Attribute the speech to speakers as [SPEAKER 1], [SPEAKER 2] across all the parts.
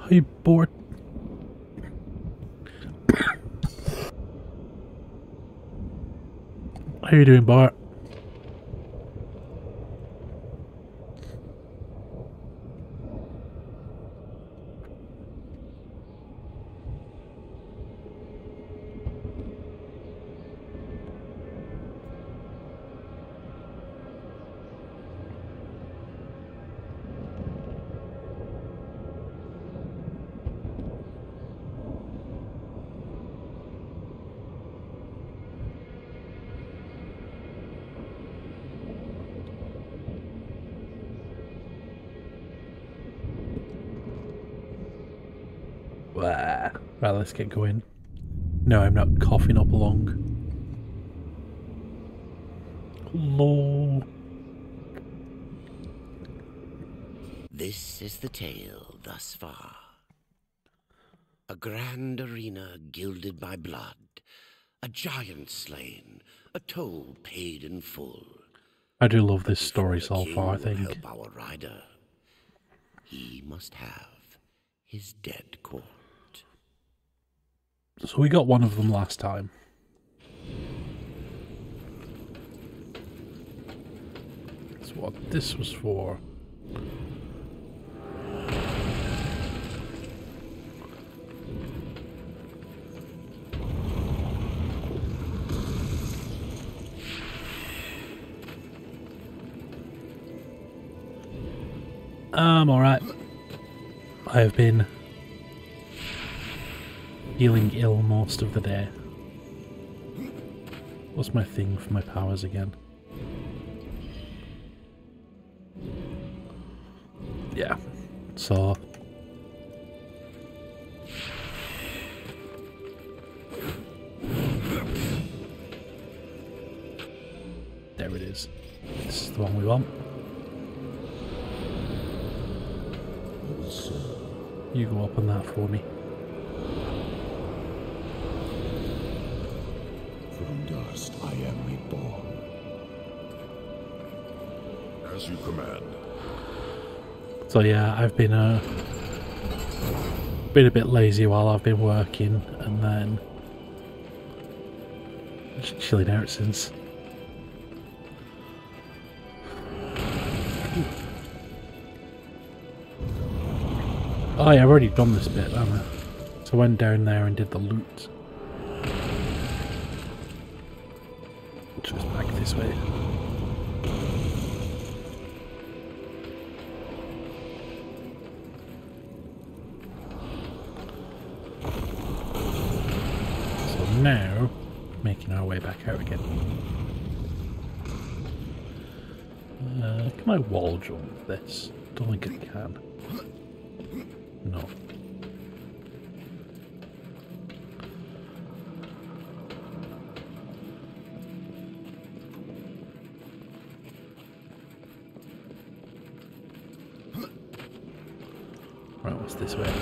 [SPEAKER 1] Hey, bored. How you doing, Bart? Right, let's get going. No, I'm not coughing up along. Hello.
[SPEAKER 2] This is the tale thus far. A grand arena gilded by blood, a giant slain, a toll paid in full.
[SPEAKER 1] I do love this story so far, I think.
[SPEAKER 2] Help our rider. He must have his dead court.
[SPEAKER 1] So we got one of them last time. That's what this was for. I'm alright. I have been feeling ill most of the day. What's my thing for my powers again? Yeah, so there it is. This is the one we want. You go up on that for me.
[SPEAKER 3] From dust I am reborn. As you command.
[SPEAKER 1] So yeah, I've been a bit lazy while I've been working, and then just chilling out since. Oh yeah, I've already done this bit, haven't I? So I went down there and did the loot. Just back this way. So now, making our way back out again. Can I wall jump this? Don't think I can. No. Right, what's this way?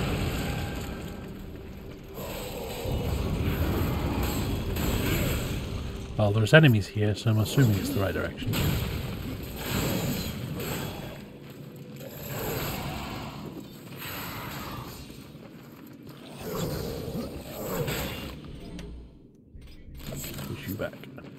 [SPEAKER 1] Well, there's enemies here, so I'm assuming it's the right direction. Push you back.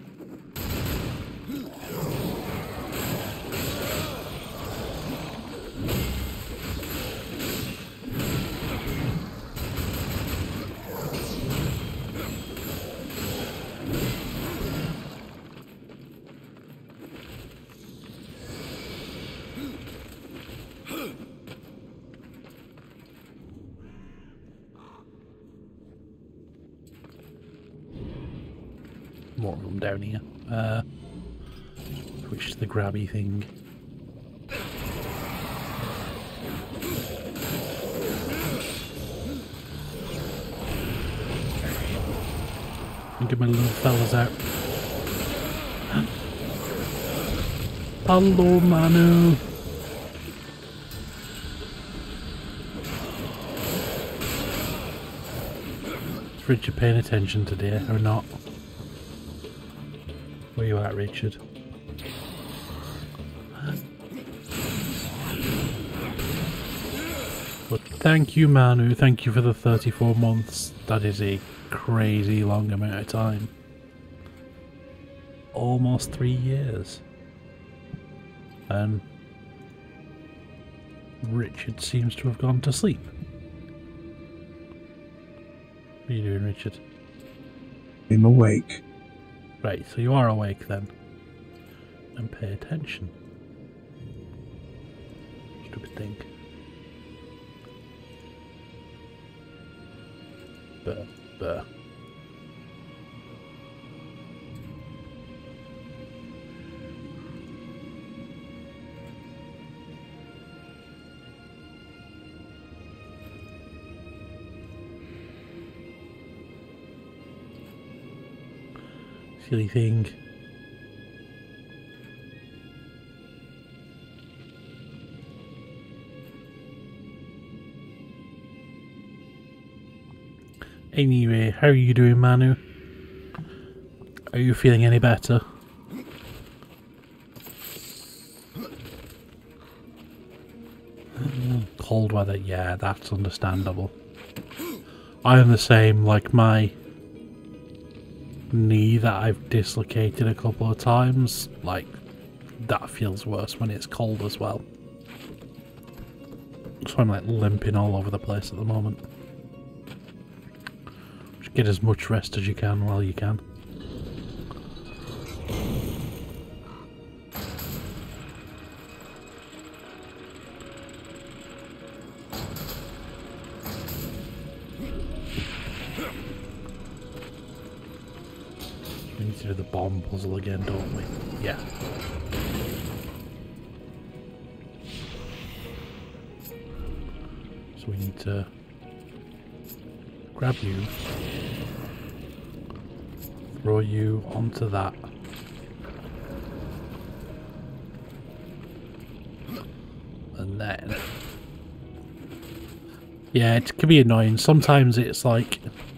[SPEAKER 1] More of them down here. Push the grabby thing. And get my little fellas out. Hello, Manu. Is Richard paying attention today or not? Where you at, Richard? But thank you, Manu. Thank you for the 34 months. That is a crazy long amount of time. Almost 3 years. And Richard seems to have gone to sleep. What are you doing, Richard?
[SPEAKER 4] I'm awake.
[SPEAKER 1] Right, so you are awake then. And pay attention. Stupid thing. But. Silly thing. Anyway, how are you doing, Manu? Are you feeling any better? Cold weather, yeah, that's understandable. I am the same, like my knee that I've dislocated a couple of times, like, that feels worse when it's cold as well. So I'm like limping all over the place at the moment. Just get as much rest as you can while you can. We need to do the bomb puzzle again, don't we? Yeah. So we need to grab you, throw you onto that, and then, yeah, it can be annoying. Sometimes it's like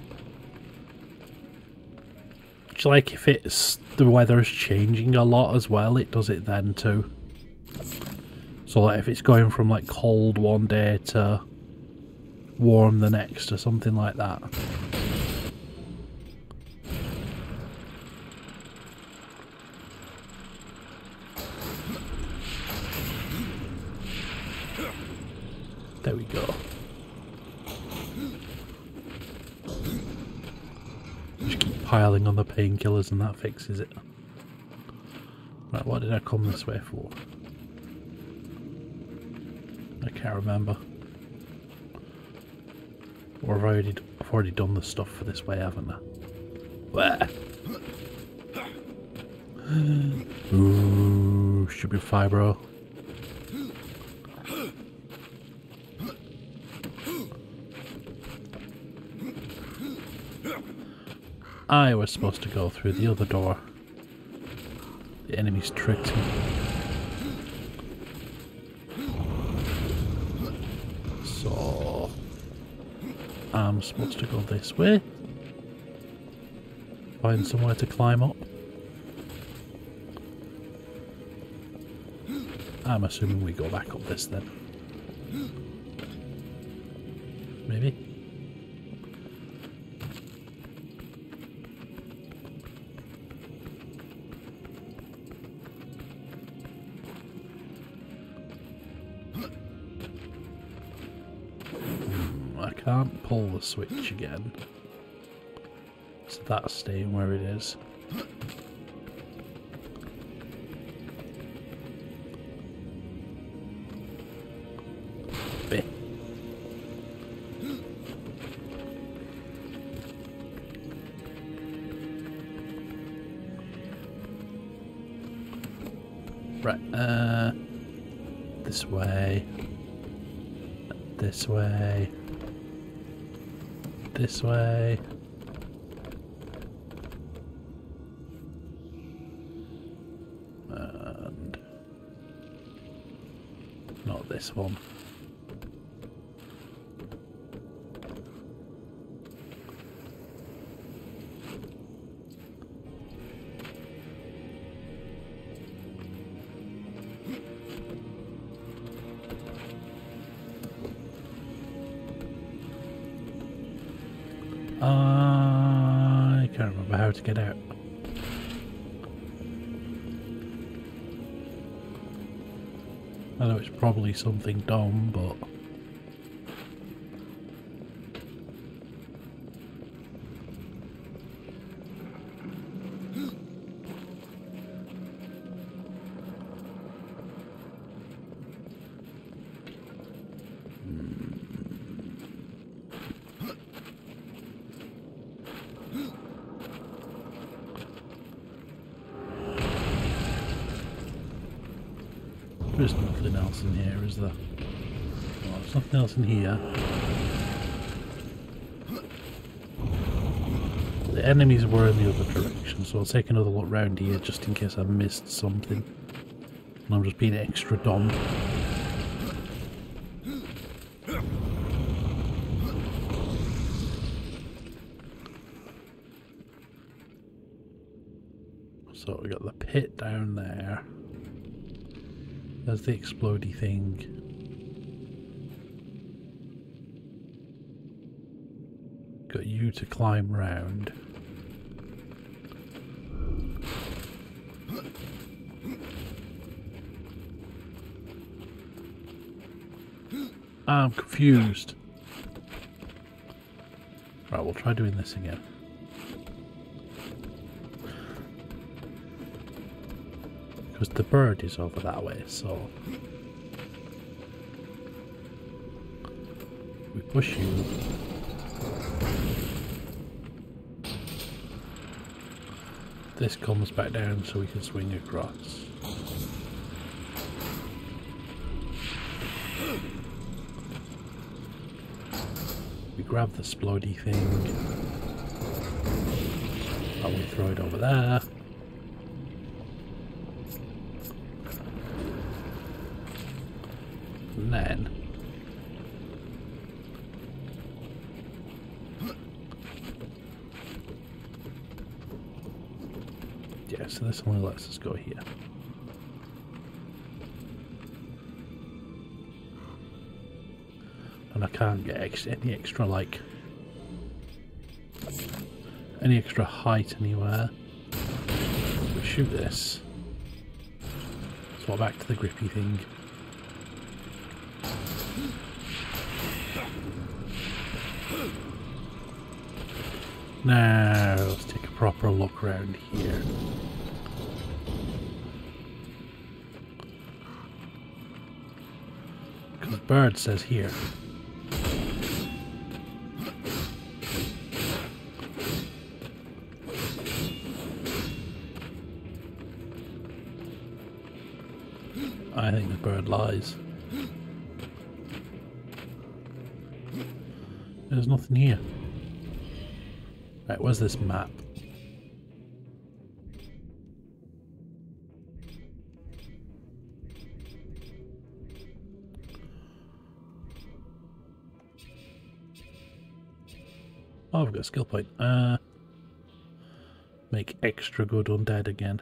[SPEAKER 1] if it's the weather is changing a lot as well, it does it then too. So like if it's going from like cold one day to warm the next or something like that. There we go. Just keep piling on the painkillers and that fixes it. Right, what did I come this way for? I can't remember. Or I've already done the stuff for this way, haven't I? Where? Ooh, stupid fibro. I was supposed to go through the other door. The enemies tricked me. So I'm supposed to go this way. Find somewhere to climb up. I'm assuming we go back up this then. Maybe? I can't pull the switch again. So that's staying where it is. Bit. Right, this way. This way. This way. And not this one. I can't remember how to get out. I know it's probably something dumb, but... There's nothing else in here, is there? Oh, there's nothing else in here. The enemies were in the other direction, so I'll take another look round here just in case I missed something. And I'm just being extra dumb. So we got the pit down there. There's the explodey thing. Got you to climb round. I'm confused. Right, we'll try doing this again. Because the bird is over that way, so we push you. This comes back down so we can swing across. We grab the splodey thing and we throw it over there. And then yeah, so this only lets us go here. And I can't get any extra like any extra height anywhere. We shoot this. So back to the grippy thing. Now, let's take a proper look around here. Because bird says here. I think the bird lies. There's nothing here. Right, where's this map? Oh, I've got a skill point. Make extra good undead again.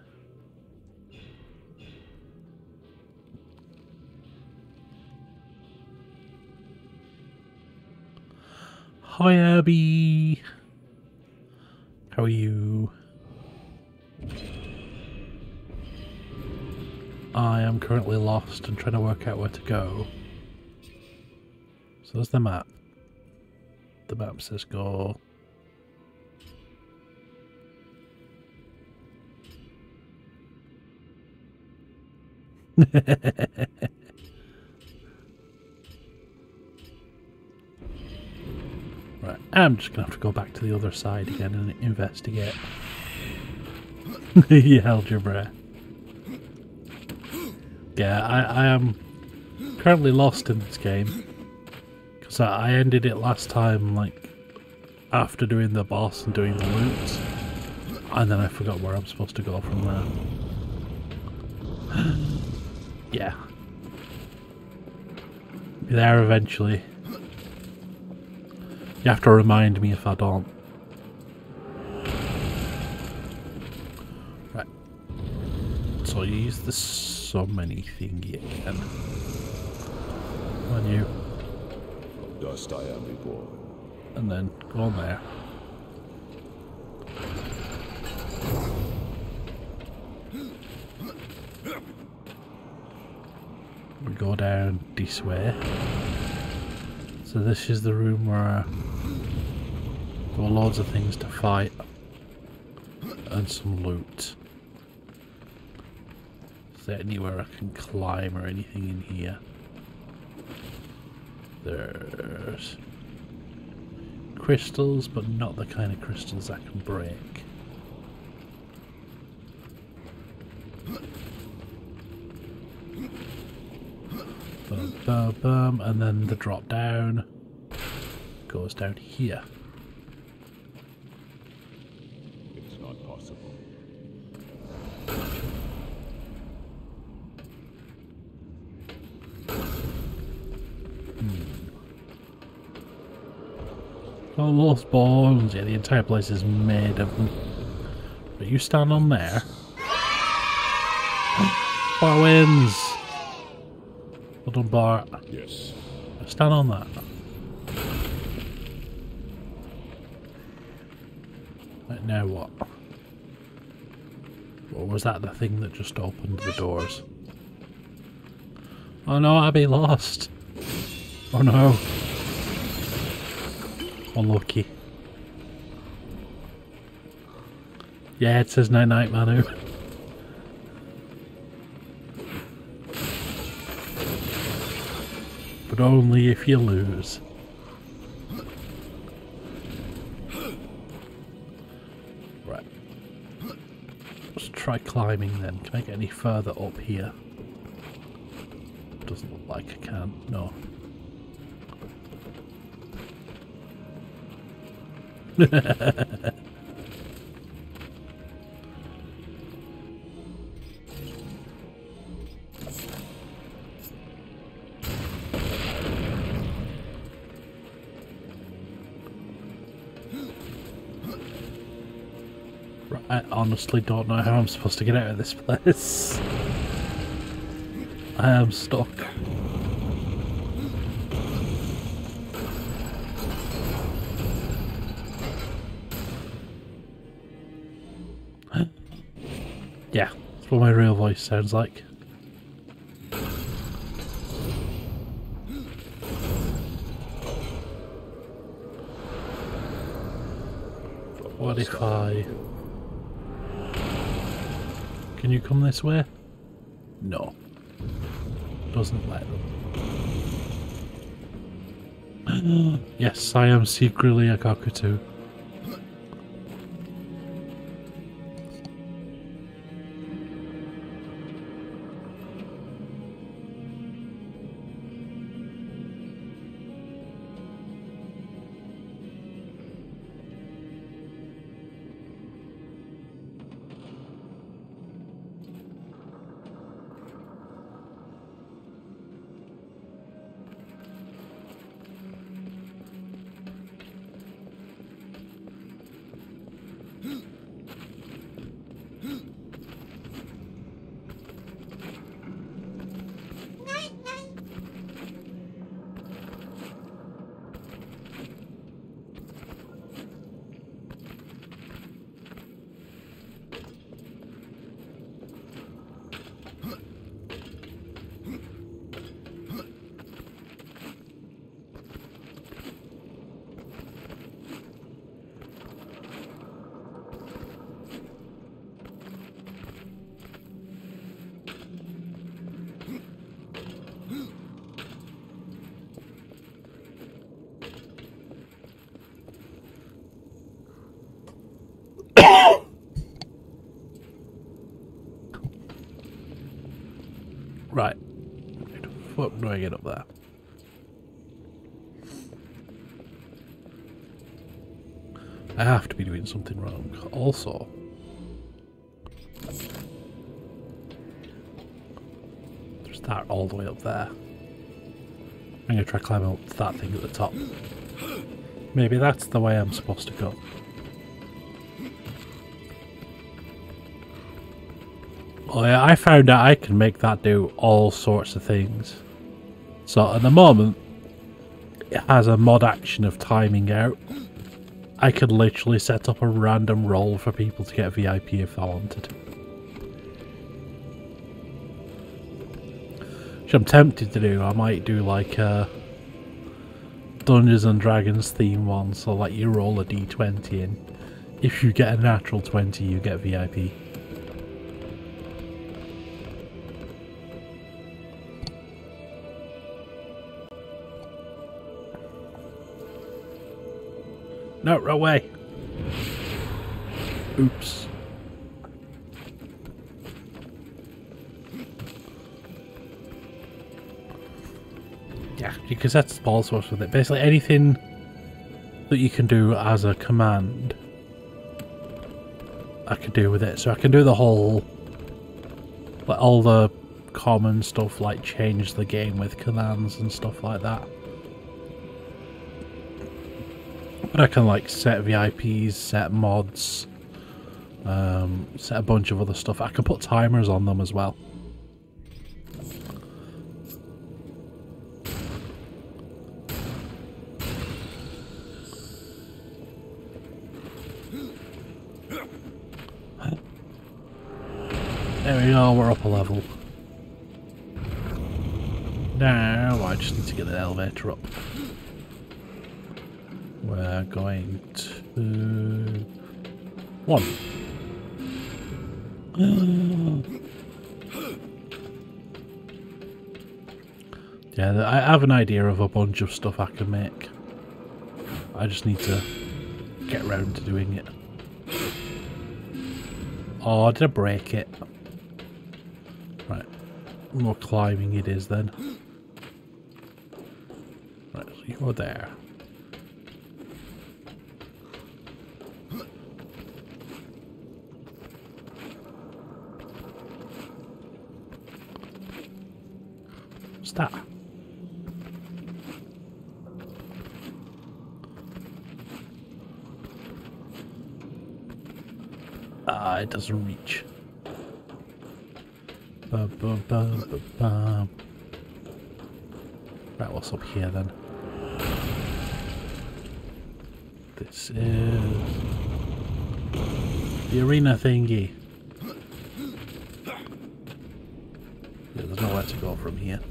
[SPEAKER 1] Hi Abby! How are you? I am currently lost and trying to work out where to go. So there's the map. The map says go. Right, I'm just gonna have to go back to the other side again and investigate. You held your breath. Yeah, I am currently lost in this game. Because I ended it last time, like, after doing the boss and doing the loot. And then I forgot where I'm supposed to go from there. Yeah. Be there eventually. You have to remind me if I don't. Right. So you use the summony thingy again. On you.
[SPEAKER 3] Dust I am reborn.
[SPEAKER 1] And then go on there. go down this way. So this is the room where there were loads of things to fight and some loot. Is there anywhere I can climb or anything in here? There's crystals, but not the kind of crystals I can break. Boom, boom, boom, and then the drop down goes down here.
[SPEAKER 3] It's not possible.
[SPEAKER 1] Oh, those bones. Yeah, the entire place is made of them. But you stand on there. Bart wins. Well done, Bart.
[SPEAKER 3] Yes.
[SPEAKER 1] Stand on that. Right, now what? Or was that the thing that just opened the doors? Oh no, Abby lost. Oh no. Unlucky. Yeah, it says night night, Manu. But only if you lose. Right. Let's try climbing then. Can I get any further up here? Doesn't look like I can. No. Right, I honestly don't know how I'm supposed to get out of this place. I am stuck. Yeah, that's what my real voice sounds like. What if I... Can you come this way? No. Doesn't let them. Yes, I am secretly a cockatoo. Right. How the fuck do I get up there? I have to be doing something wrong. Also, there's that all the way up there. I'm going to try climbing up to that thing at the top. Maybe that's the way I'm supposed to go. Oh yeah, I found out I can make that do all sorts of things. So at the moment, it has a mod action of timing out. I could literally set up a random roll for people to get VIP if I wanted. which I'm tempted to do. I might do like a Dungeons and Dragons theme one, so like you roll a d20 and if you get a natural 20 you get VIP. No, right away. Oops. Yeah, you can set all sorts with it. Basically anything that you can do as a command, I can do with it. So I can do the whole, like all the common stuff, like change the game with commands and stuff like that. But I can like set VIPs, set mods, set a bunch of other stuff. I can put timers on them as well. There we go, we're up a level. Now I just need to get the elevator up. We're going to 1. Yeah, I have an idea of a bunch of stuff I can make. I just need to get around to doing it. Oh, did I break it? Right, more climbing it is then. Right, so you're there. What's that? Ah, it doesn't reach. Right, what's up here then? This is the arena thingy. Yeah, there's nowhere to go from here.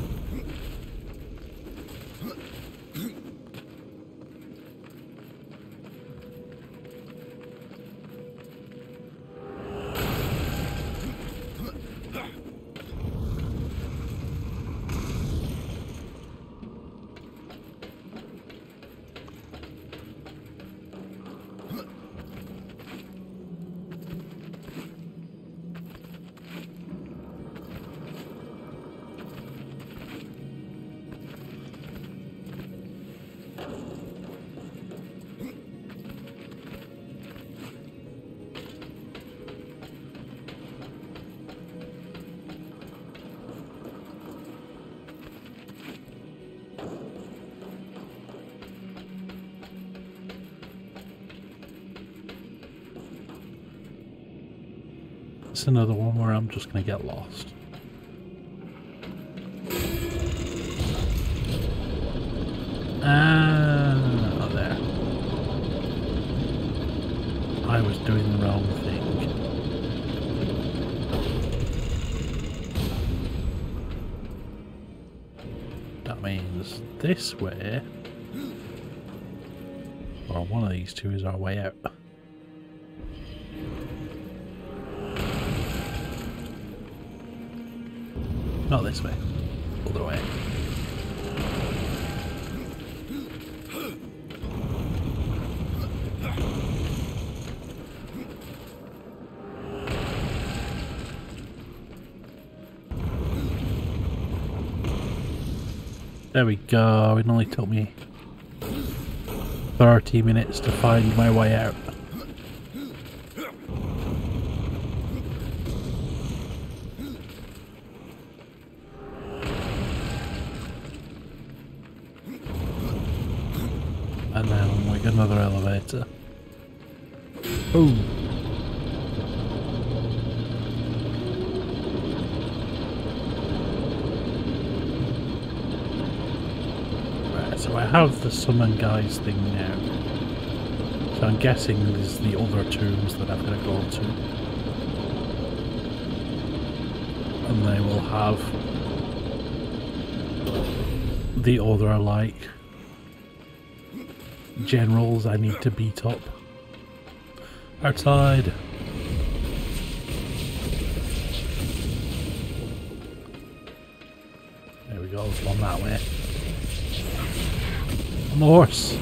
[SPEAKER 1] It's another one where I'm just going to get lost. Ah, there. I was doing the wrong thing. That means this way, or one of these two, is our way out. Not this way, other way. There we go, it only took me 30 minutes to find my way out. And then we get another elevator. Boom! Right, so I have the summon guys thing now. So I'm guessing there's the other tombs that I've got to go to. And they will have the other, like, generals I need to beat up. Outside! There we go, there's one that way. On the horse!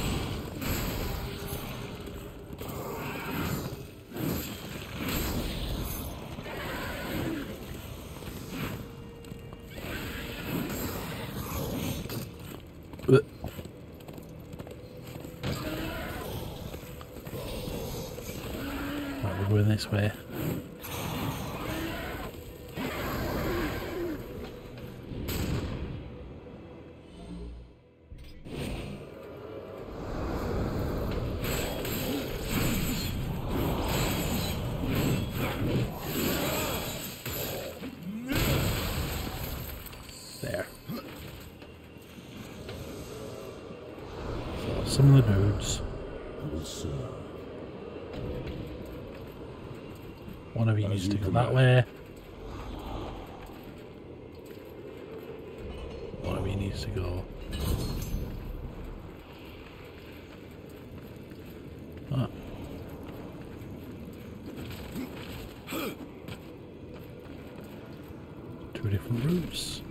[SPEAKER 1] Right, we're going this way. There. So some of the dudes. One of you needs to go that way. One of you needs to go. Ah. Two different routes.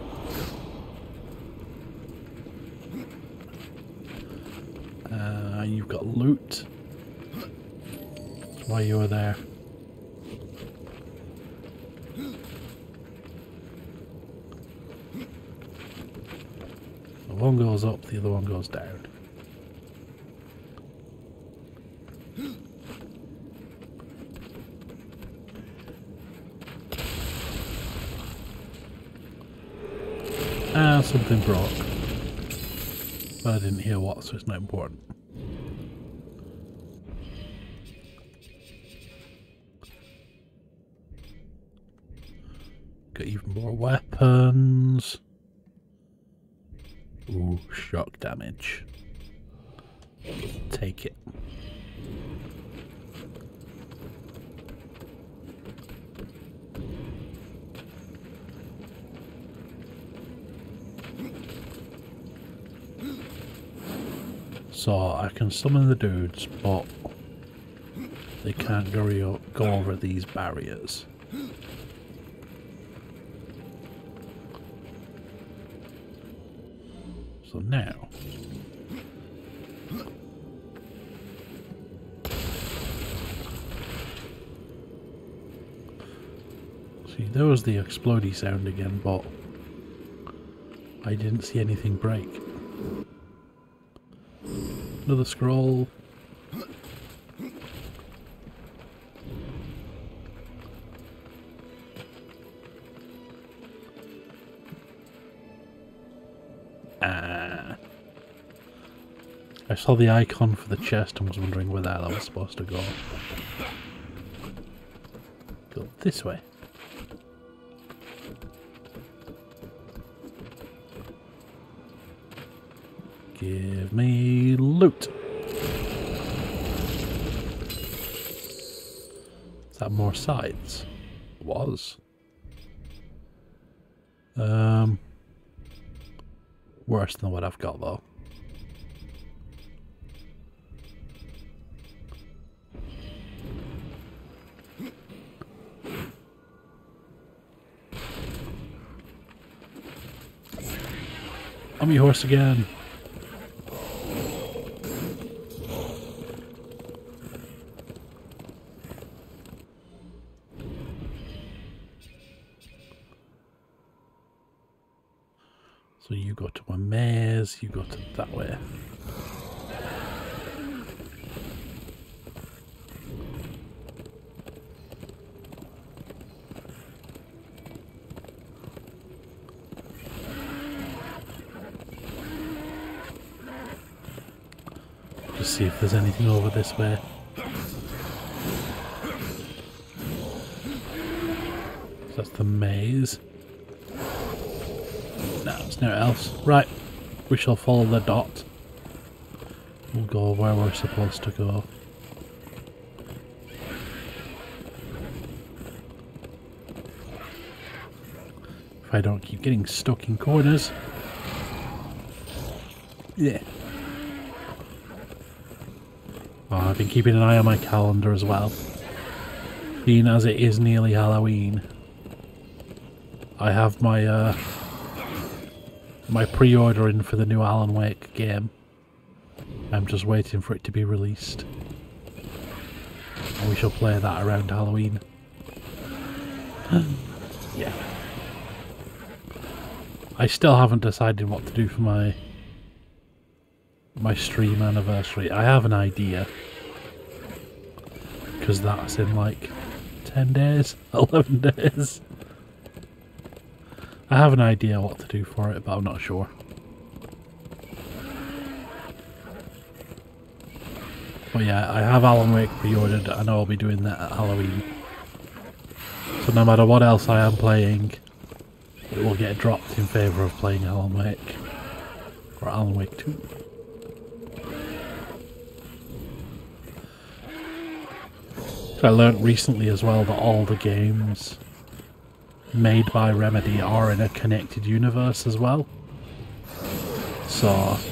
[SPEAKER 1] You've got loot. That's why you were there. So one goes up, the other one goes down. Something broke. But I didn't hear what, so it's not important. Got even more weapons. Ooh, shock damage. Take it. So I can summon the dudes, but they can't go over these barriers. So now, see, there was the explodey sound again, but I didn't see anything break. Another scroll. I saw the icon for the chest and was wondering where that I was supposed to go. Go this way. Give me loot. Is that more sides? It was. Worse than what I've got though. On your horse again. So you go to a maze, you go to that way. Just see if there's anything over this way. So that's the maze. No, there's nowhere else. Right, we shall follow the dot. We'll go where we're supposed to go. If I don't keep getting stuck in corners. Oh, I've been keeping an eye on my calendar as well. Being as it is nearly Halloween, I have my my pre-order in for the new Alan Wake game. I'm just waiting for it to be released. And we shall play that around Halloween. Yeah. I still haven't decided what to do for my stream anniversary. I have an idea. Because that's in like 10 days, 11 days. I have an idea what to do for it, but I'm not sure. But yeah, I have Alan Wake pre-ordered. I know I'll be doing that at Halloween. So no matter what else I am playing, it will get dropped in favour of playing Alan Wake. Or Alan Wake 2. I learnt recently as well that all the games made by Remedy are in a connected universe as well. So,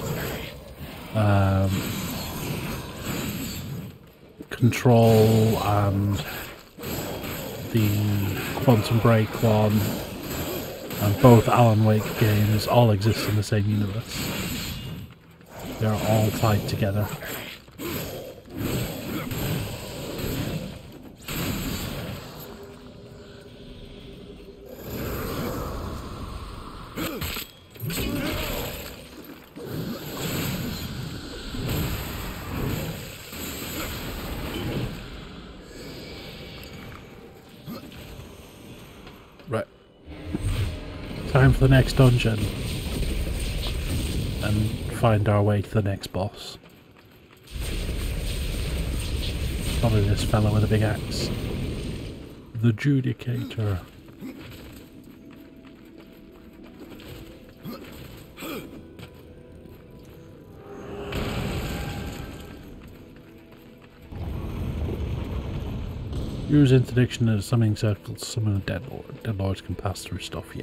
[SPEAKER 1] Control and the Quantum Break one and both Alan Wake games all exist in the same universe. They're all tied together. Right. Time for the next dungeon. And find our way to the next boss. Probably this fellow with a big axe. The Judicator. Use interdiction as summoning circles, summon a dead lord. Dead lords can pass through stuff, yeah.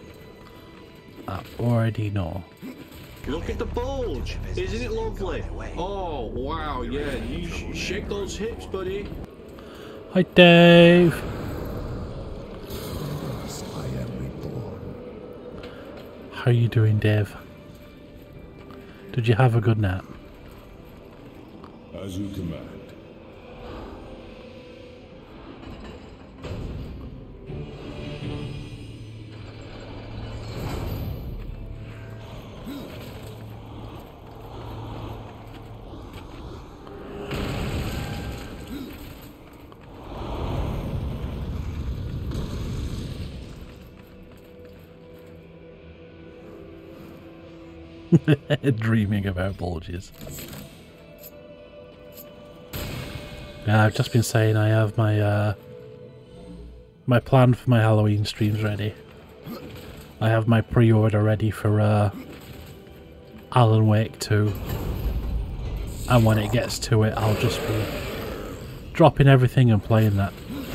[SPEAKER 1] I already know.
[SPEAKER 5] Look at the bulge! Isn't it lovely? Oh, wow, yeah, you shake those hips, buddy.
[SPEAKER 1] Hi, Dave!
[SPEAKER 4] I am reborn.
[SPEAKER 1] How are you doing, Dave? Did you have a good nap?
[SPEAKER 3] As you command.
[SPEAKER 1] Dreaming about bulges. Yeah, I've just been saying I have my my plan for my Halloween streams ready. I have my pre-order ready for Alan Wake 2. And when it gets to it, I'll just be dropping everything and playing that.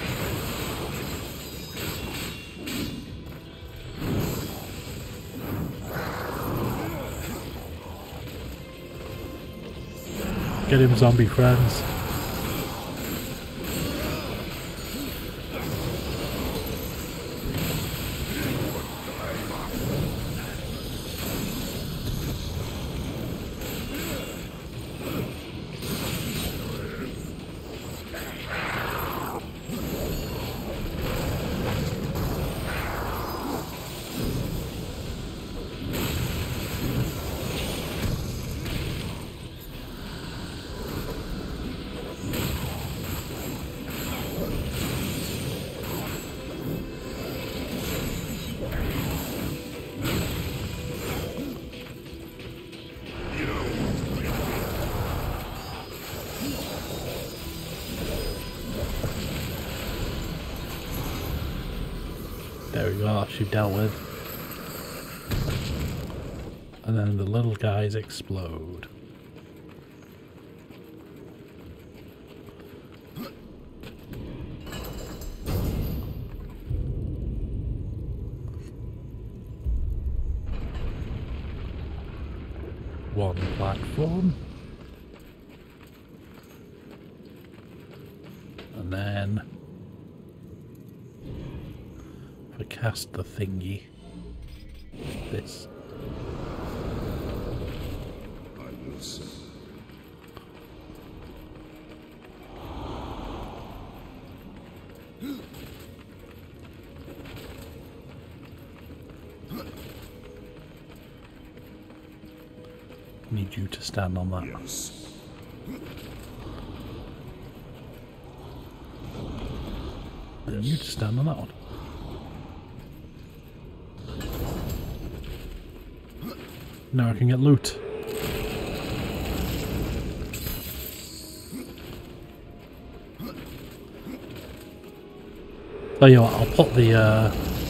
[SPEAKER 1] Get him, zombie friends. There we go, she dealt with. And then the little guys explode. One platform. And then if I cast the thingy, this.
[SPEAKER 3] I will serve.
[SPEAKER 1] Need you to stand on that.
[SPEAKER 3] Yes.
[SPEAKER 1] And you to stand on that one. Now I can get loot. Tell you what, I'll put the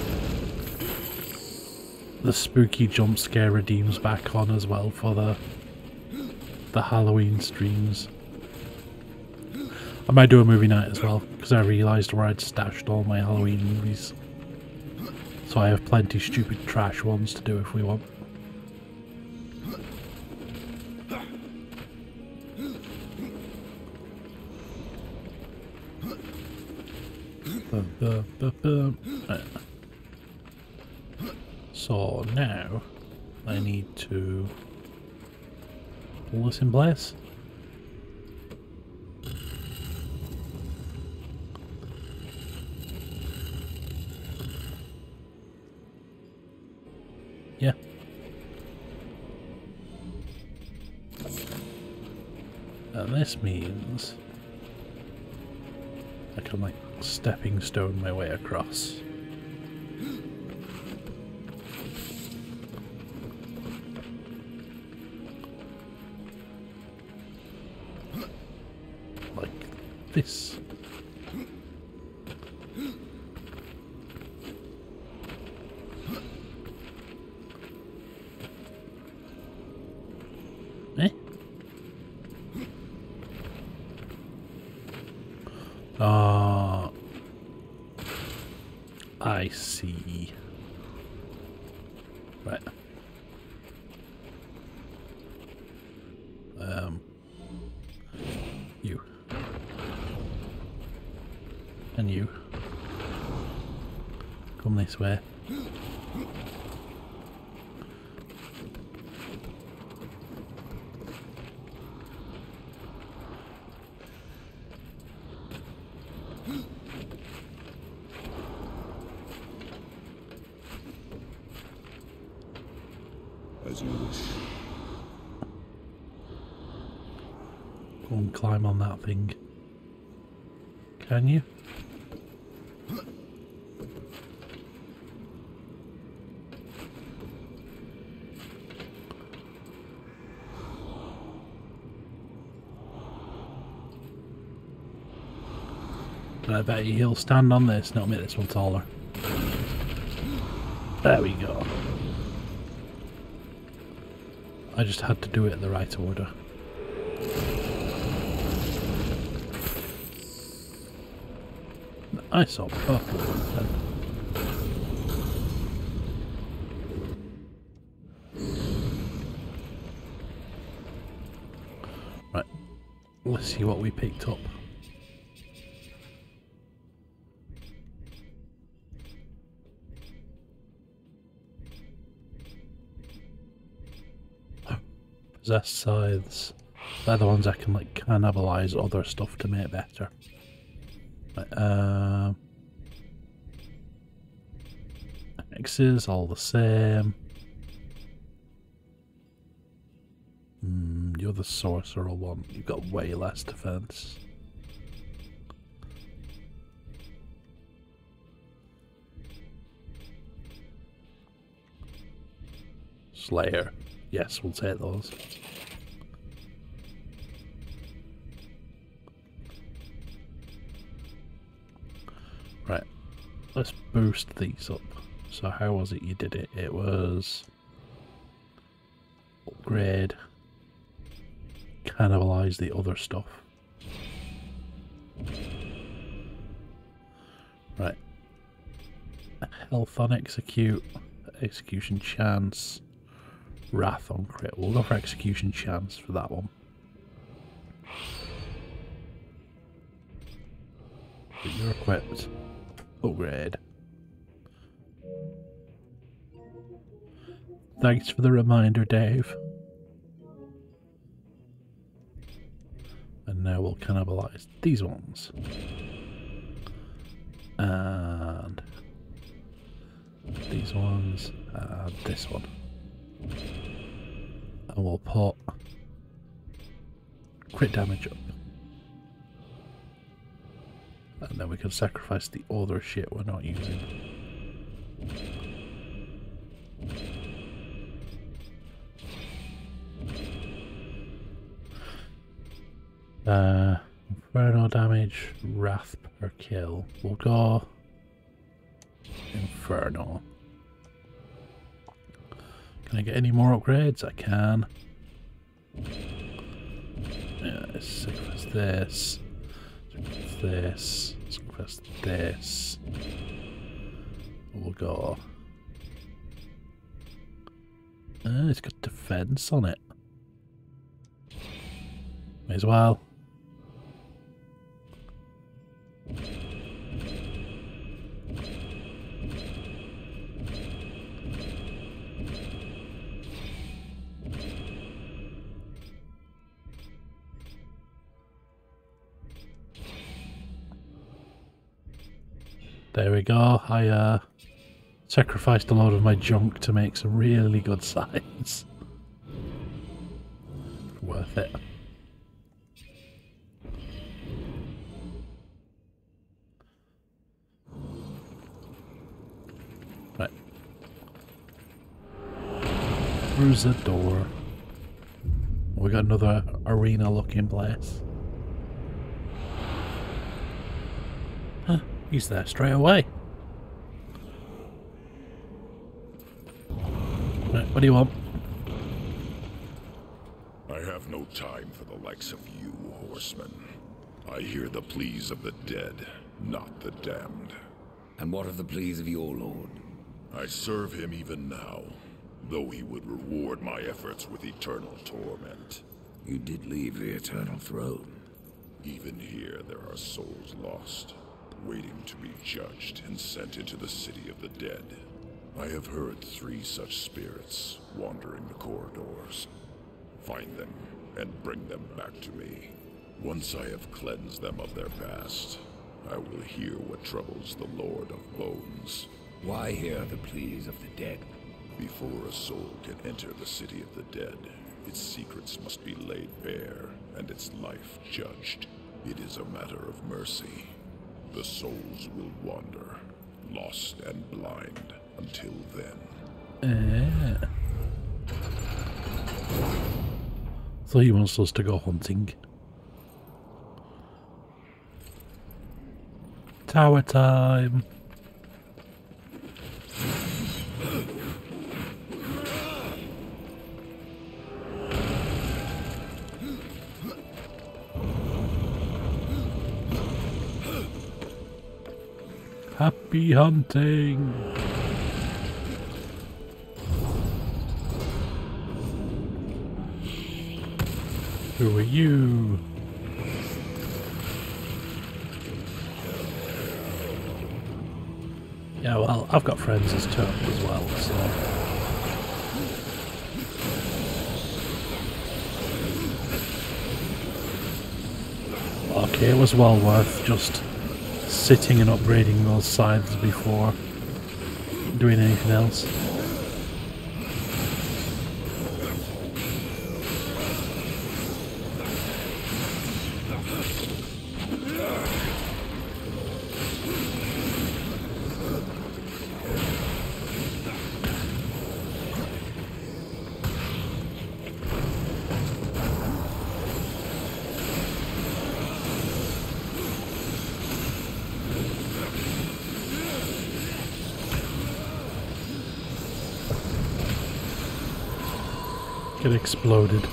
[SPEAKER 1] spooky jump scare redeems back on as well for the Halloween streams. I might do a movie night as well, because I realised where I'd stashed all my Halloween movies. So I have plenty stupid trash ones to do if we want. Right. So now I need to pull this in place. Yeah. And this means I can like stepping stone my way across. Like this. Eh? Ah, I see. Right. You. And you. Come this way.
[SPEAKER 3] As you wish.
[SPEAKER 1] Go and climb on that thing. Can you? I bet you he'll stand on this and it'll make this one taller. There we go. I just had to do it in the right order. I saw purple then. Right, let's see what we picked up. Possessed scythes. They're the ones I can like cannibalize other stuff to make better. Right, X's all the same. You're the sorcerer one. You've got way less defense. Slayer. Yes, we'll take those. Right, let's boost these up. So how was it you did it? It was upgrade, cannibalize the other stuff. Right, health on execute, execution chance, wrath on crit. We'll go for execution chance for that one. But you're equipped. Upgrade. Thanks for the reminder, Dave. And now we'll cannibalize these ones. And these ones. And this one. And we'll put crit damage up. And then we can sacrifice the other shit we're not using. Inferno damage, wrath per kill. We'll go Inferno. Can I get any more upgrades? I can. Yeah, let's sacrifice this. Sacrifice this. Sacrifice this. We'll go. It's got defense on it. May as well. There we go. I sacrificed a load of my junk to make some really good signs. Worth it. Right. Through the door. We got another arena looking place. Huh. He's there straight away. Right, what do you want?
[SPEAKER 3] I have no time for the likes of you, horsemen. I hear the pleas of the dead, not the damned.
[SPEAKER 4] And what of the pleas of your lord?
[SPEAKER 3] I serve him even now, though he would reward my efforts with eternal torment.
[SPEAKER 4] You did leave the eternal throne.
[SPEAKER 3] Even here there are souls lost, waiting to be judged and sent into the city of the dead. I have heard 3 such spirits wandering the corridors. Find them and bring them back to me. Once I have cleansed them of their past, I will hear what troubles the Lord of Bones.
[SPEAKER 4] Why hear the pleas of the dead?
[SPEAKER 3] Before a soul can enter the city of the dead, its secrets must be laid bare and its life judged. It is a matter of mercy. The souls will wander, lost and blind, until then.
[SPEAKER 1] So he wants us to go hunting. Tower time. Happy hunting. Who are you? Yeah, well, I've got friends as Turk as well, so... Okay, it was well worth just sitting and upgrading those scythes before doing anything else. It exploded.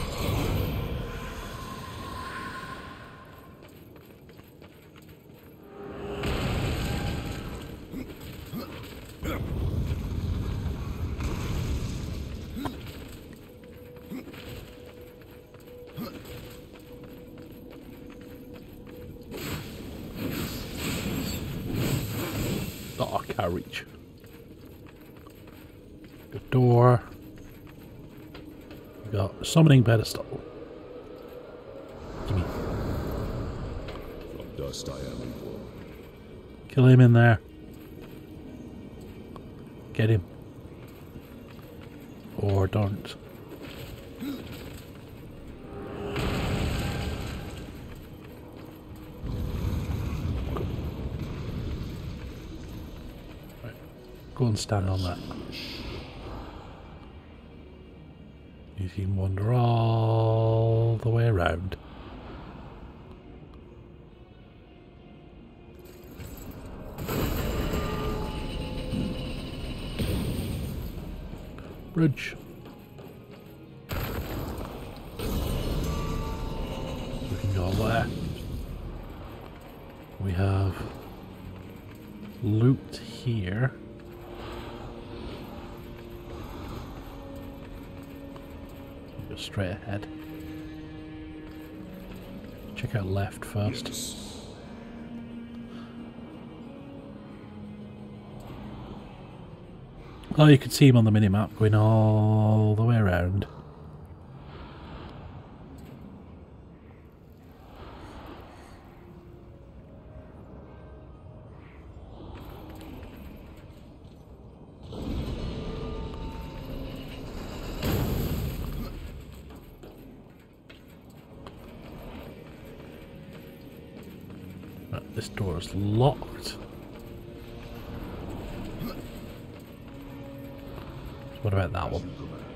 [SPEAKER 1] Can't reach. Good door. We got summoning pedestal. Gimme.
[SPEAKER 3] From dust I am born.
[SPEAKER 1] Kill him in there. Get him. Or don't. Right. Go and stand on that. You can wander all the way around. Bridge. We can go there. We have loot here. Go straight ahead. Check out left first.
[SPEAKER 3] Yes.
[SPEAKER 1] Oh, you can see him on the minimap going all the way around. Right, this door is locked. What about that one?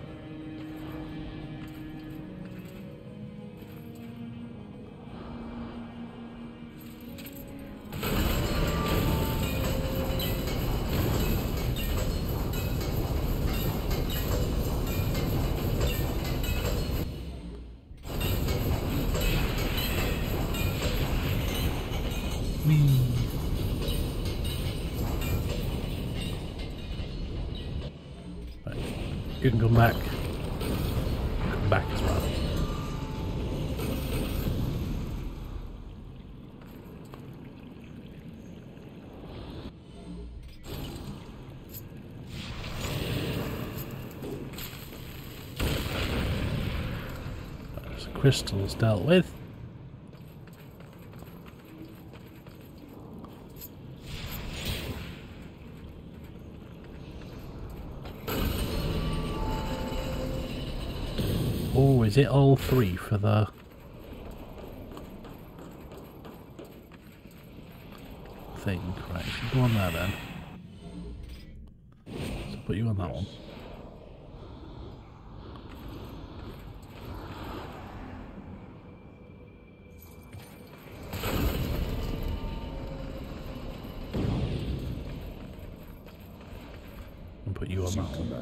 [SPEAKER 1] You can come back. Come back as well. There's crystals dealt with. Oh, is it all three for the thing? Right, you go on there then. So put you on that one. And put you on that one.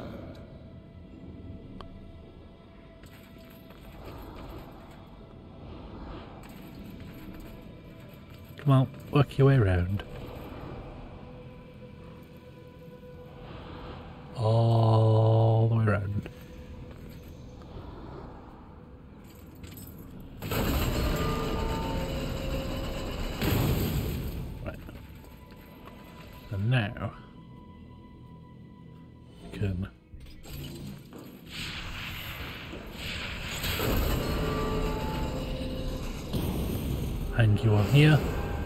[SPEAKER 1] Come on, work your way around. All the way around. Right. And now you can hang you on here.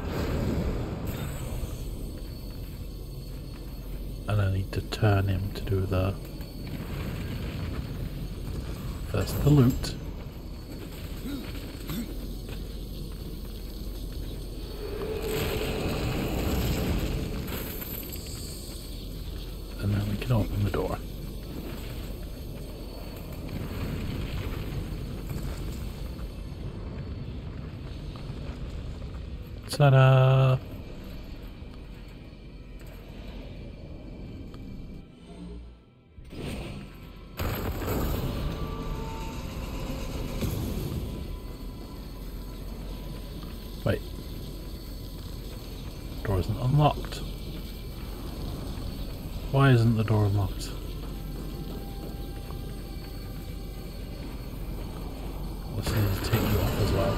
[SPEAKER 1] And I need to turn him to do the first the loot. And then we can open the door. Ta-da! Wait. Door isn't unlocked. Why isn't the door unlocked? Let's need to take you off as well.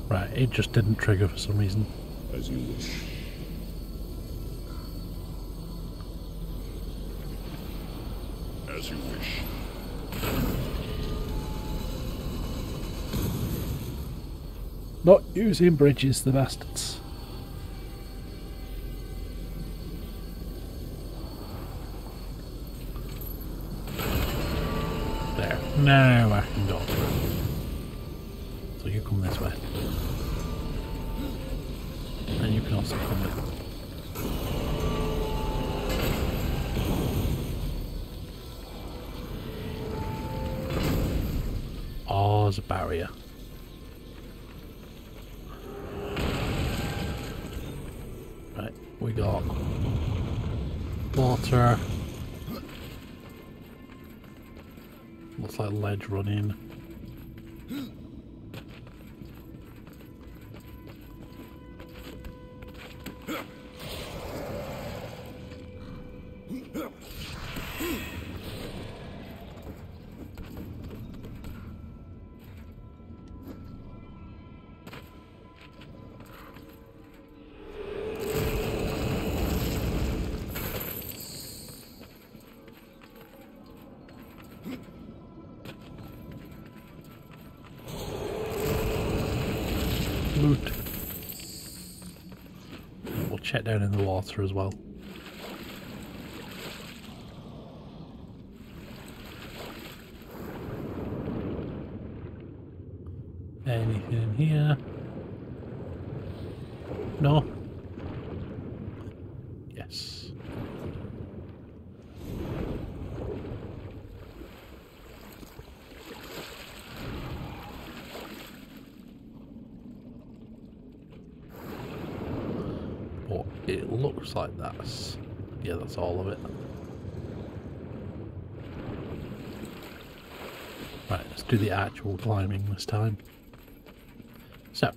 [SPEAKER 1] Right, it just didn't trigger for some reason.
[SPEAKER 3] As you wish. As you wish.
[SPEAKER 1] Not using bridges, the bastards. There. Now I can go through. So you come this way. And you can also come with. Oh, there's a barrier. Right, we got water. Looks like ledge running. Loot. We'll check down in the water as well. Anything in here? No? Yes. Oh, it looks like that's... yeah, that's all of it. Right, let's do the actual climbing this time. So.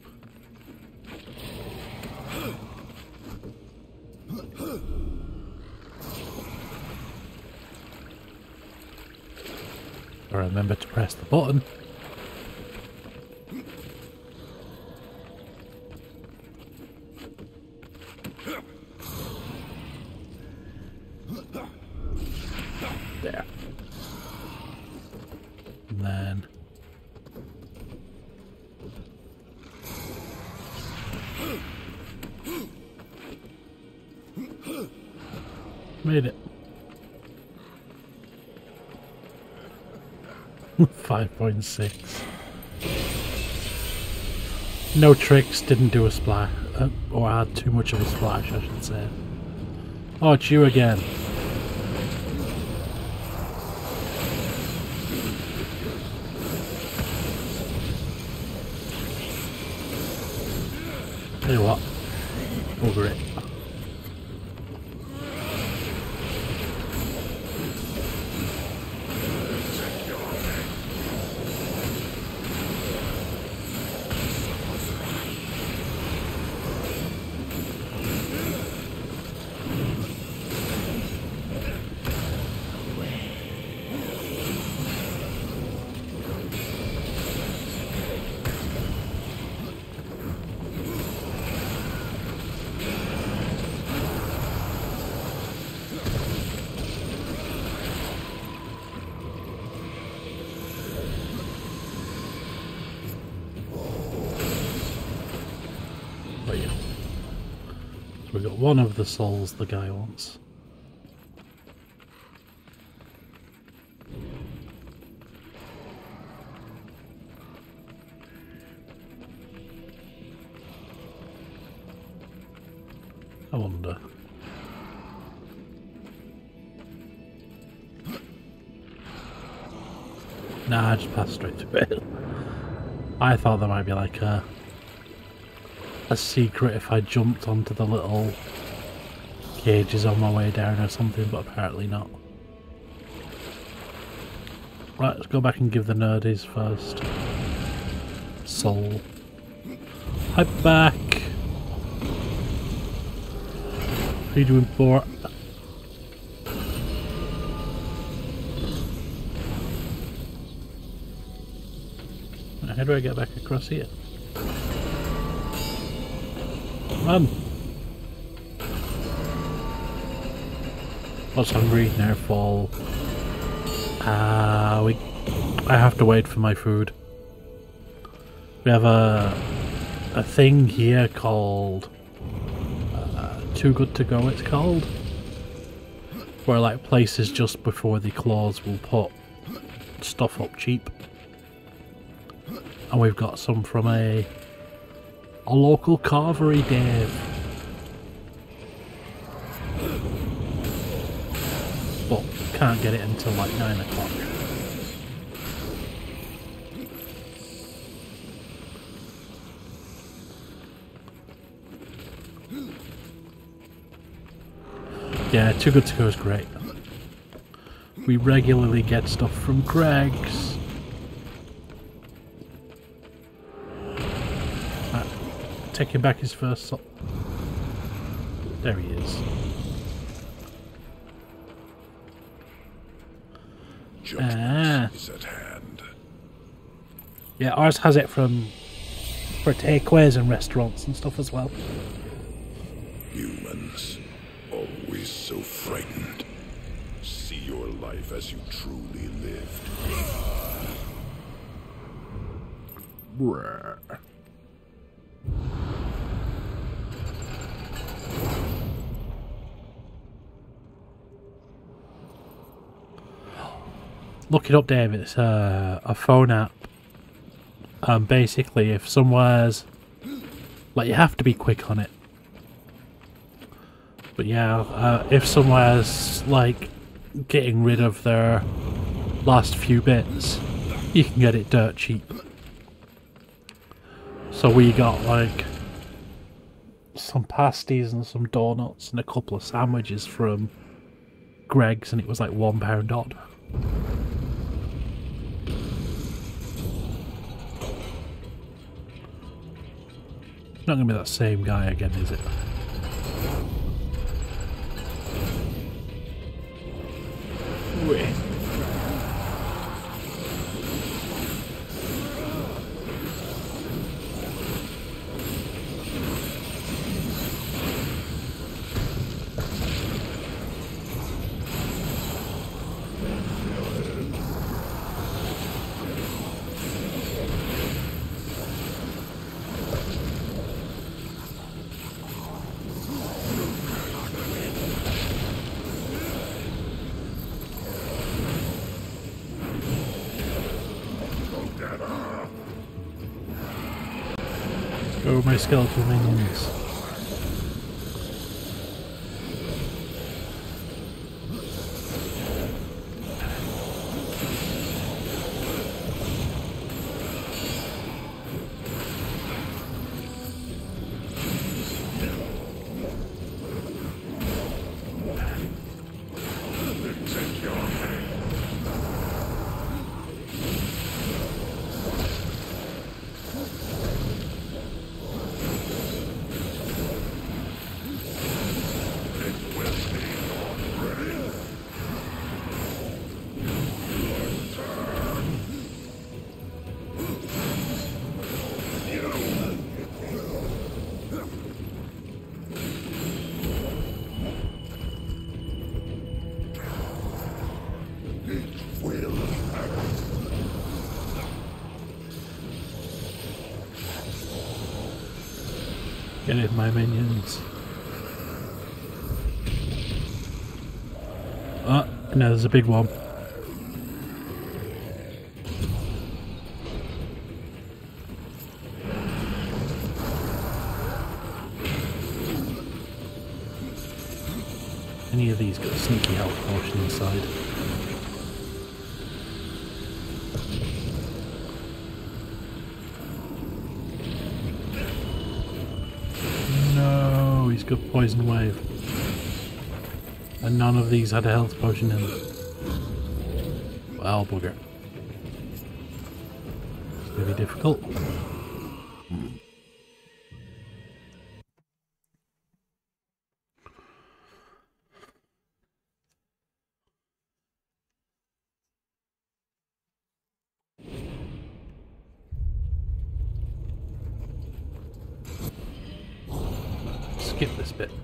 [SPEAKER 1] Remember to press the button. There. And then made it. 5.6. No tricks, didn't do a splash. Or had too much of a splash, I should say. Oh, it's you again. Tell you what, over it. But yeah. So we got one of the souls the guy wants. I wonder. Nah, I just passed straight to it. I thought there might be like a secret if I jumped onto the little cages on my way down or something, but apparently not. Right, let's go back and give the nerdies first. Soul. Hi back! How you doing, Bort? How do I get back across here? Run! What's hungry? Near fall. I have to wait for my food. We have a thing here called Too Good To Go, it's called, where like places just before they close will put stuff up cheap, and we've got some from a local carvery, Dave, but can't get it until like 9 o'clock. Yeah, Too Good To Go is great. We regularly get stuff from Greg's. Taking back his first soul. There he is.
[SPEAKER 3] Judgment is at hand.
[SPEAKER 1] Yeah, ours has it for takeaways and restaurants and stuff as well.
[SPEAKER 3] Humans, always so frightened. See your life as you truly lived.
[SPEAKER 1] Brr. Look it up, David. It's a phone app. Basically, if somewhere's like, you have to be quick on it. But yeah, if somewhere's like getting rid of their last few bits, you can get it dirt cheap. So we got like some pasties and some donuts and a couple of sandwiches from Greg's, and it was like £1 odd. Not gonna be that same guy again, is it? Go my skeletal minions. Get it, my minions. Oh, no, there's a big one. Any of these got a sneaky health potion inside. No, he's got poison wave. And none of these had a health potion in them. Well, bugger. It's going to be difficult. this bit.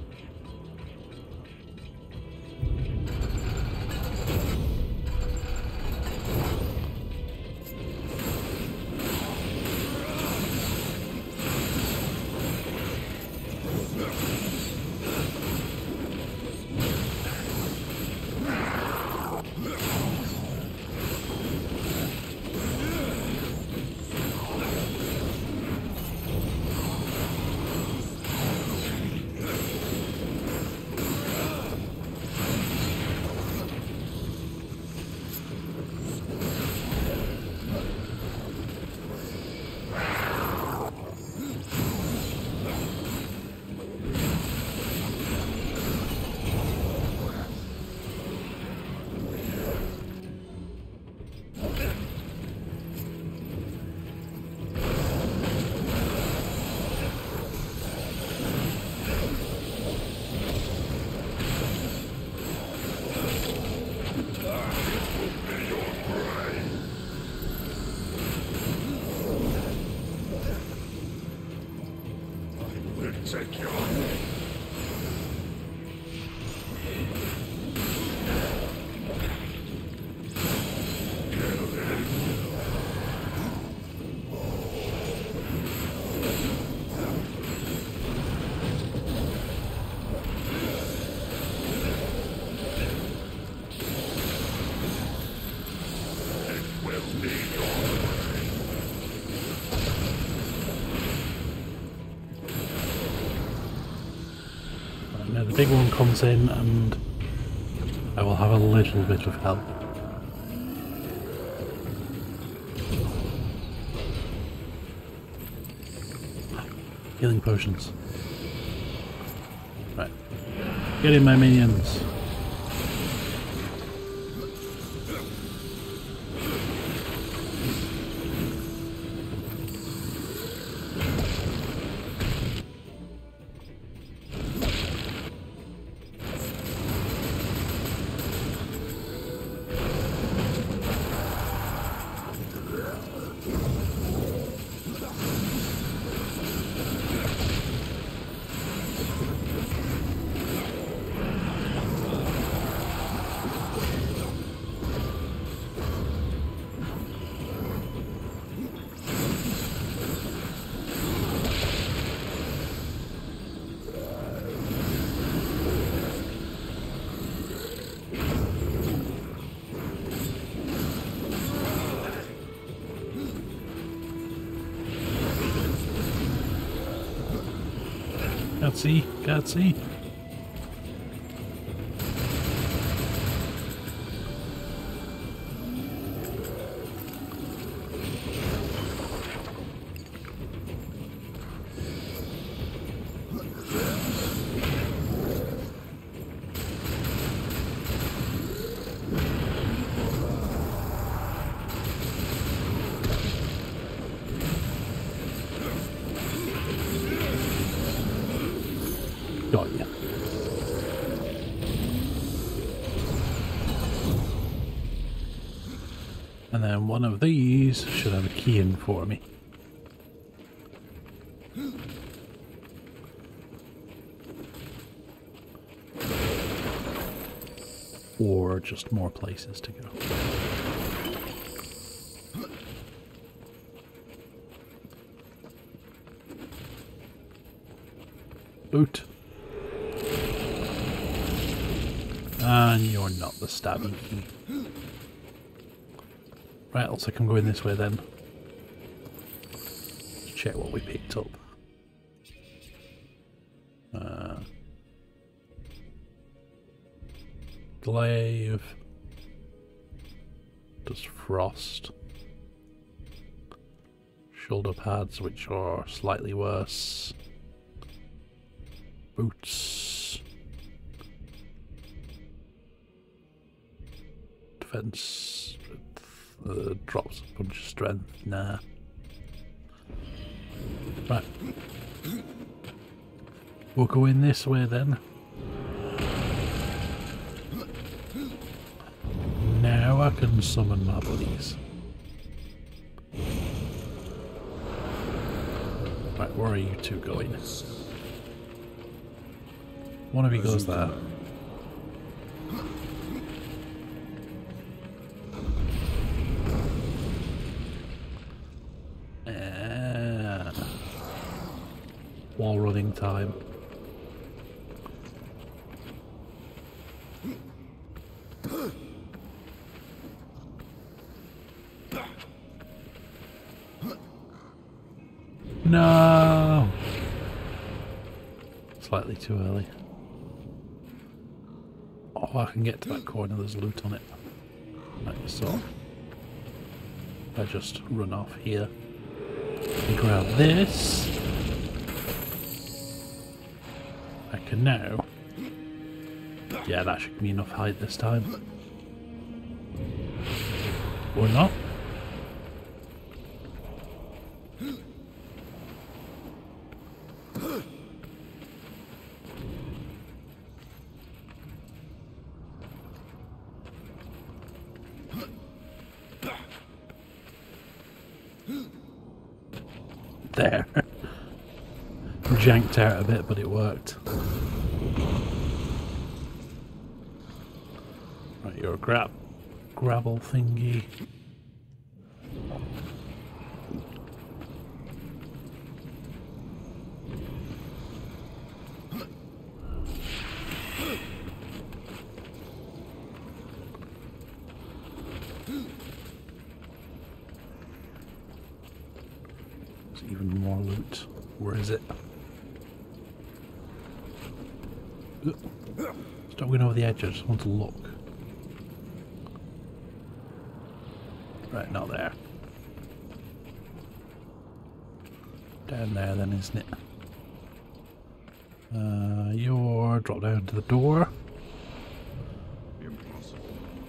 [SPEAKER 3] Take your
[SPEAKER 1] Now the big one comes in and I will have a little bit of help. Healing potions. Right. Get in, my minions. Can't see. Got ya. And then one of these should have a key in for me. Or just more places to go. Boot. And you're not the stabbing key. Right, looks like I'm going this way then. Check what we picked up. Glaive. Does frost. Shoulder pads, which are slightly worse. Boots. Defense. Drops a bunch of strength. Nah. Right. We'll go in this way then. Now I can summon my buddies. Right, where are you two going? One of you goes there. Wall running time. No! Slightly too early. Oh, I can get to that corner, there's loot on it. Right, so I just run off here. Grab this. I can now. Yeah, that should be enough height this time. Or not. There. Janked out a bit, but it worked. Right, you're a gravel thingy. There's even more loot. Where is it? Stop going over the edge, I just want to look. Right, not there. Down there then, isn't it? You're drop down to the door.
[SPEAKER 3] Impossible.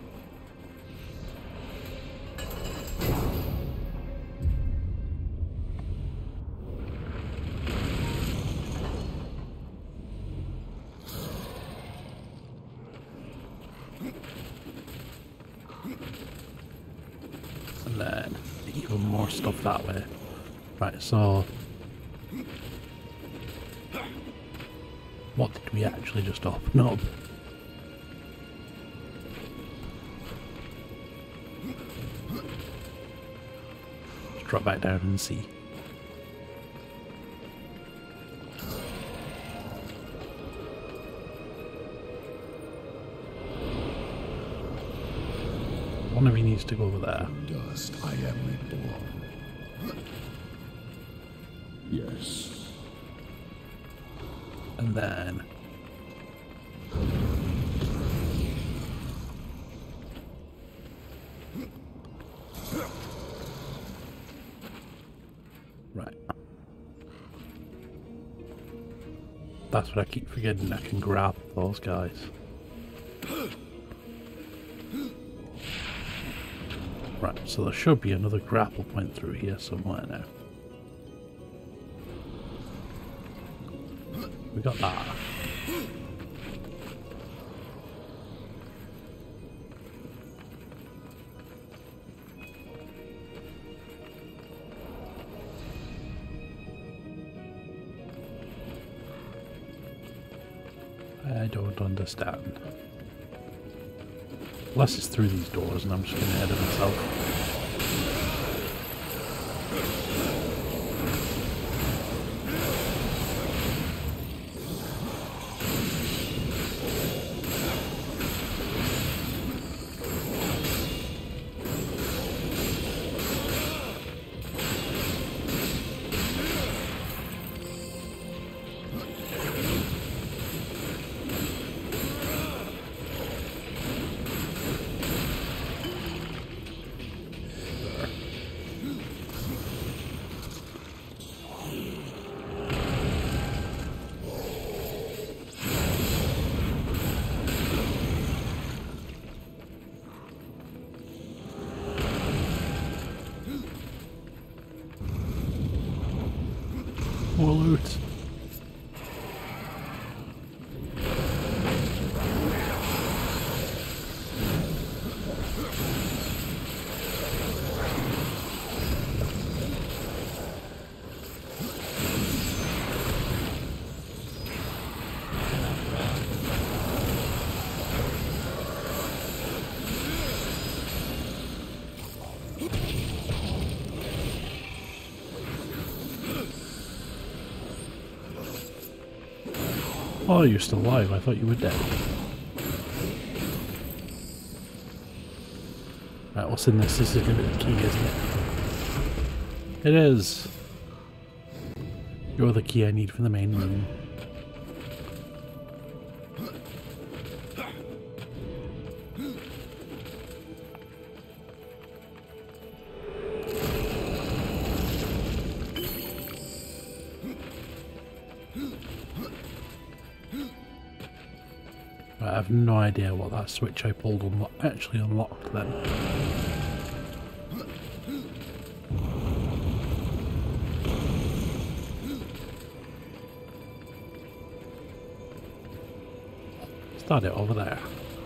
[SPEAKER 1] And then even more stuff that way. Right, so what did we actually just open up? Let's drop back down and see. One of you needs to go over there.
[SPEAKER 3] From dust I am reborn. Yes.
[SPEAKER 1] And then right. That's what I keep forgetting, I can grab those guys. Right, so there should be another grapple point through here somewhere now. We got that. I don't understand. Unless it's through these doors and I'm just getting ahead of myself. More loot. Oh, you're still alive. I thought you were dead. Right, what's in this? This is going to be the key, isn't it? It is. You're the key I need for the main room. I have no idea what that switch I pulled actually unlocked then. Start it over there.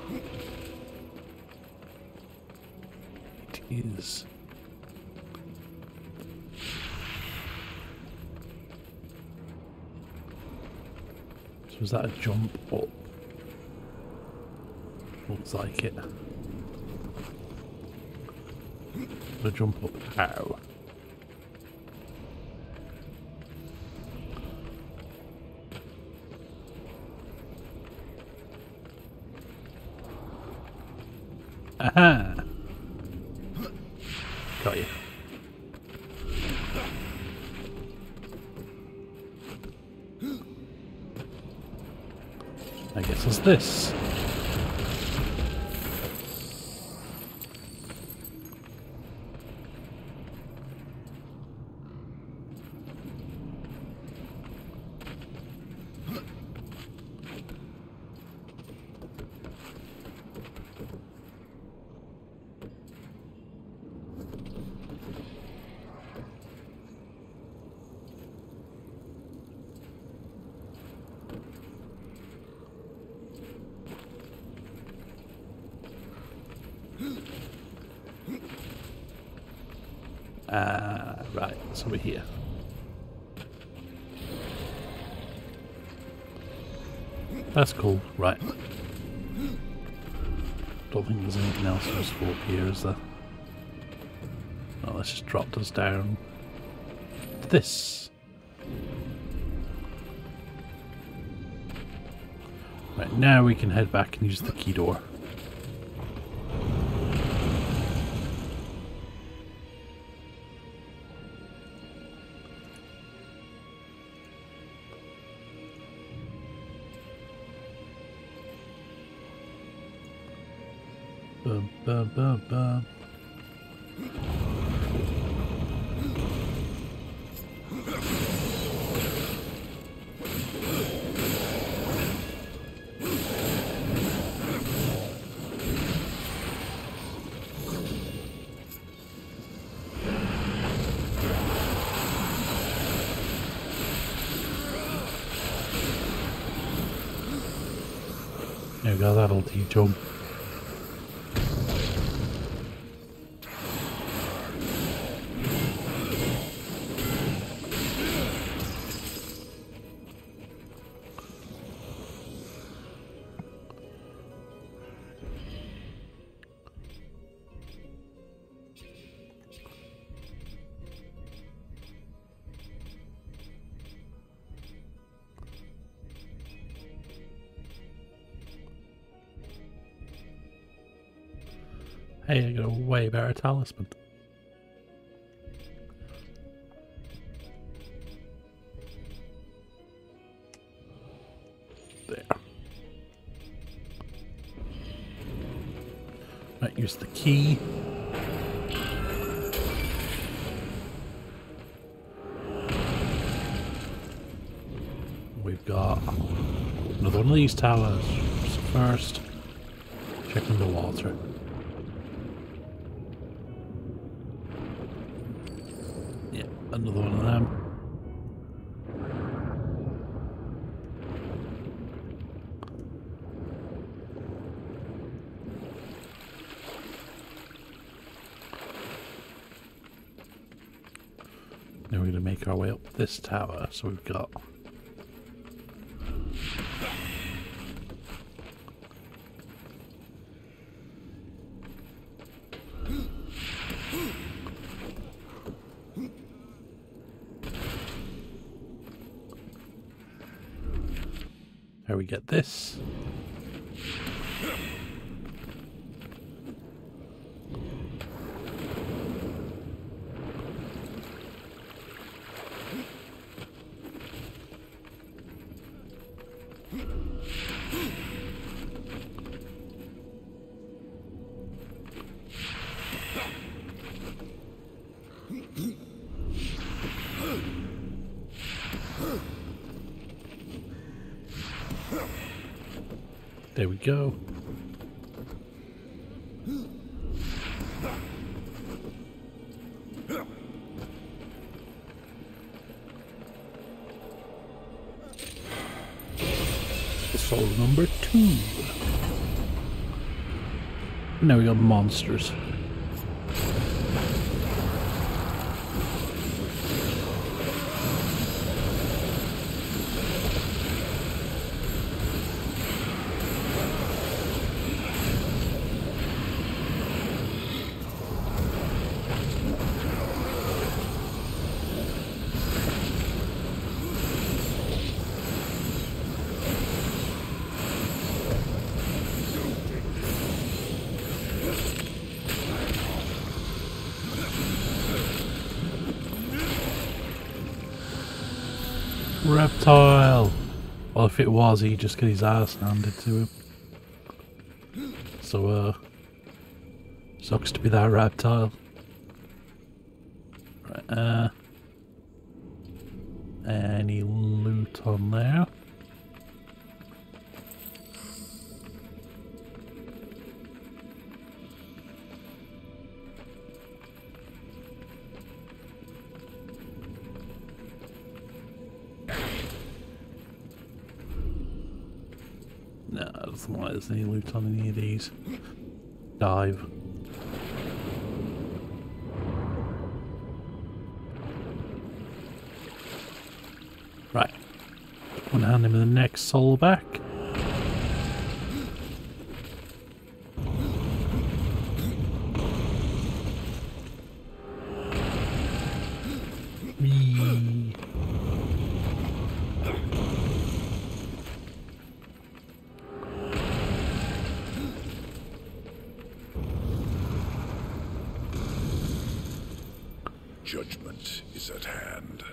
[SPEAKER 1] It is. So was that a jump up? Looks like it. The jump up how? Aha! Got you. I guess it's this. Right, so we're here. That's cool, right. Don't think there's anything else useful up here, is there? Oh, let's just drop us down. This. Right, now we can head back and use the key door. Bum, bum, bum, bum. There we go, that'll teach them. Hey, I got a way better talisman. There. Right, use the key. We've got another one of these towers. So first, checking the water. Another one of them. Now we're going to make our way up this tower. So we've got How we get this? There we go. Soul number 2. Now we got monsters. Reptile! Well, if it was, he'd just get his ass handed to him. So, sucks to be that reptile. Right, any loot on there? No, it doesn't look like there's any loot on any of these. Dive. Right. I'm gonna hand him the next soul back. Whee.
[SPEAKER 3] Judgment is at hand.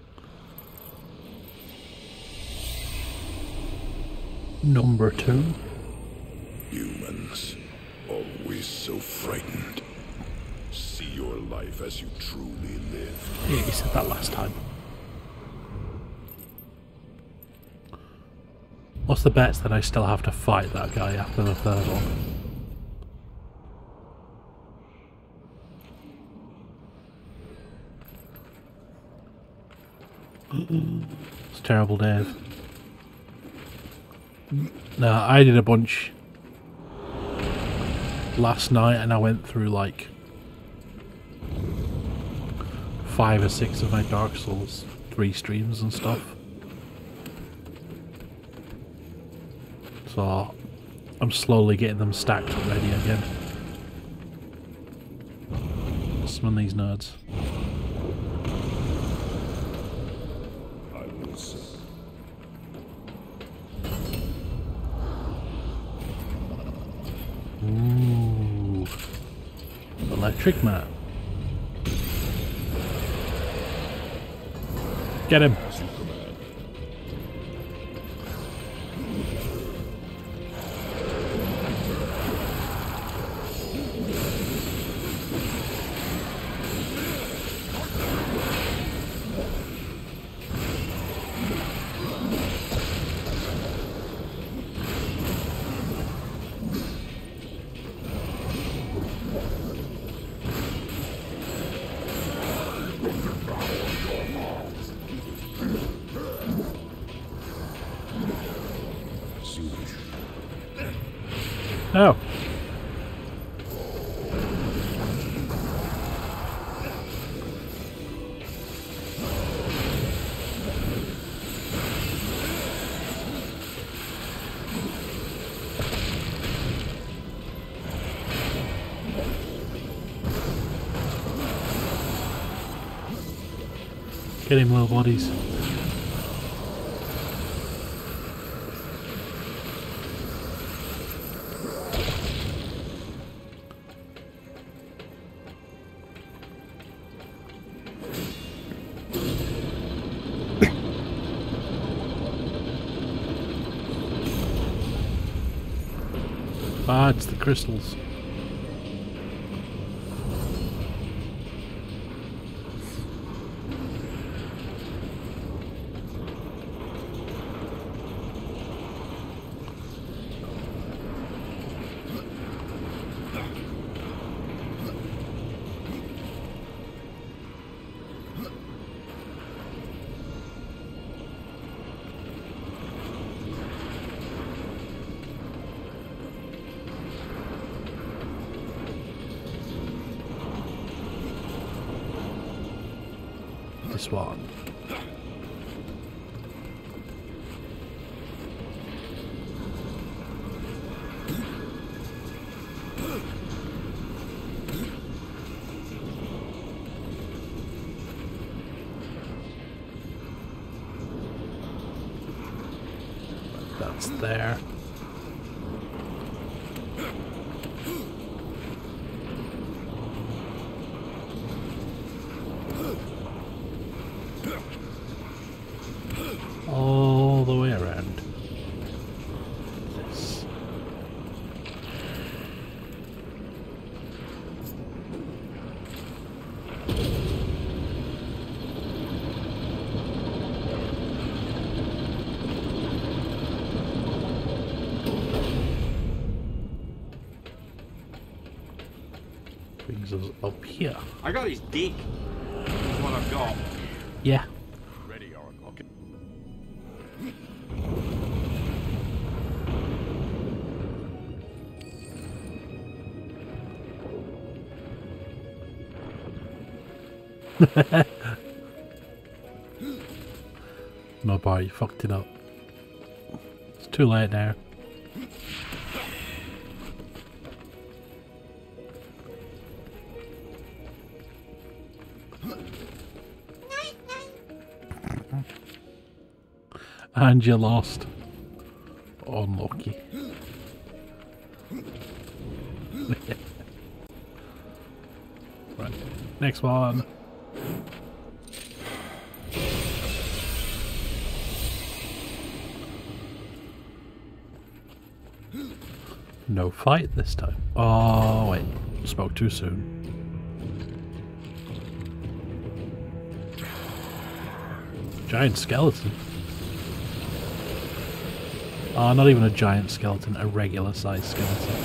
[SPEAKER 1] Number 2.
[SPEAKER 3] Humans, always so frightened. See your life as you truly live.
[SPEAKER 1] Yeah, you said that last time. What's the bets that I still have to fight that guy after the third one? It's terrible, Dave. No, I did a bunch last night and I went through like 5 or 6 of my Dark Souls 3 streams and stuff. So I'm slowly getting them stacked and ready again. Summon these nerds. Ooh, electric mat. Get him. Oh. Get him, little bodies. Ah, it's the crystals. This one. That's there. All the way around. This. Brings us up here.
[SPEAKER 5] I got his dick. That's what I've got.
[SPEAKER 1] Yeah.
[SPEAKER 3] Ready, Oracle. Okay.
[SPEAKER 1] No, boy, you fucked it up. It's too late now. And you lost. Unlucky. Right, next one. No fight this time. Oh wait, spoke too soon. Giant skeleton. Oh, not even a giant skeleton, a regular sized skeleton.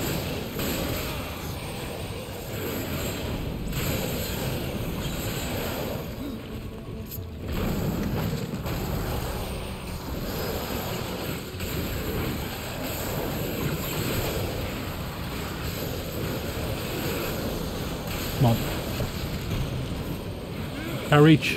[SPEAKER 1] Come on. Can't reach.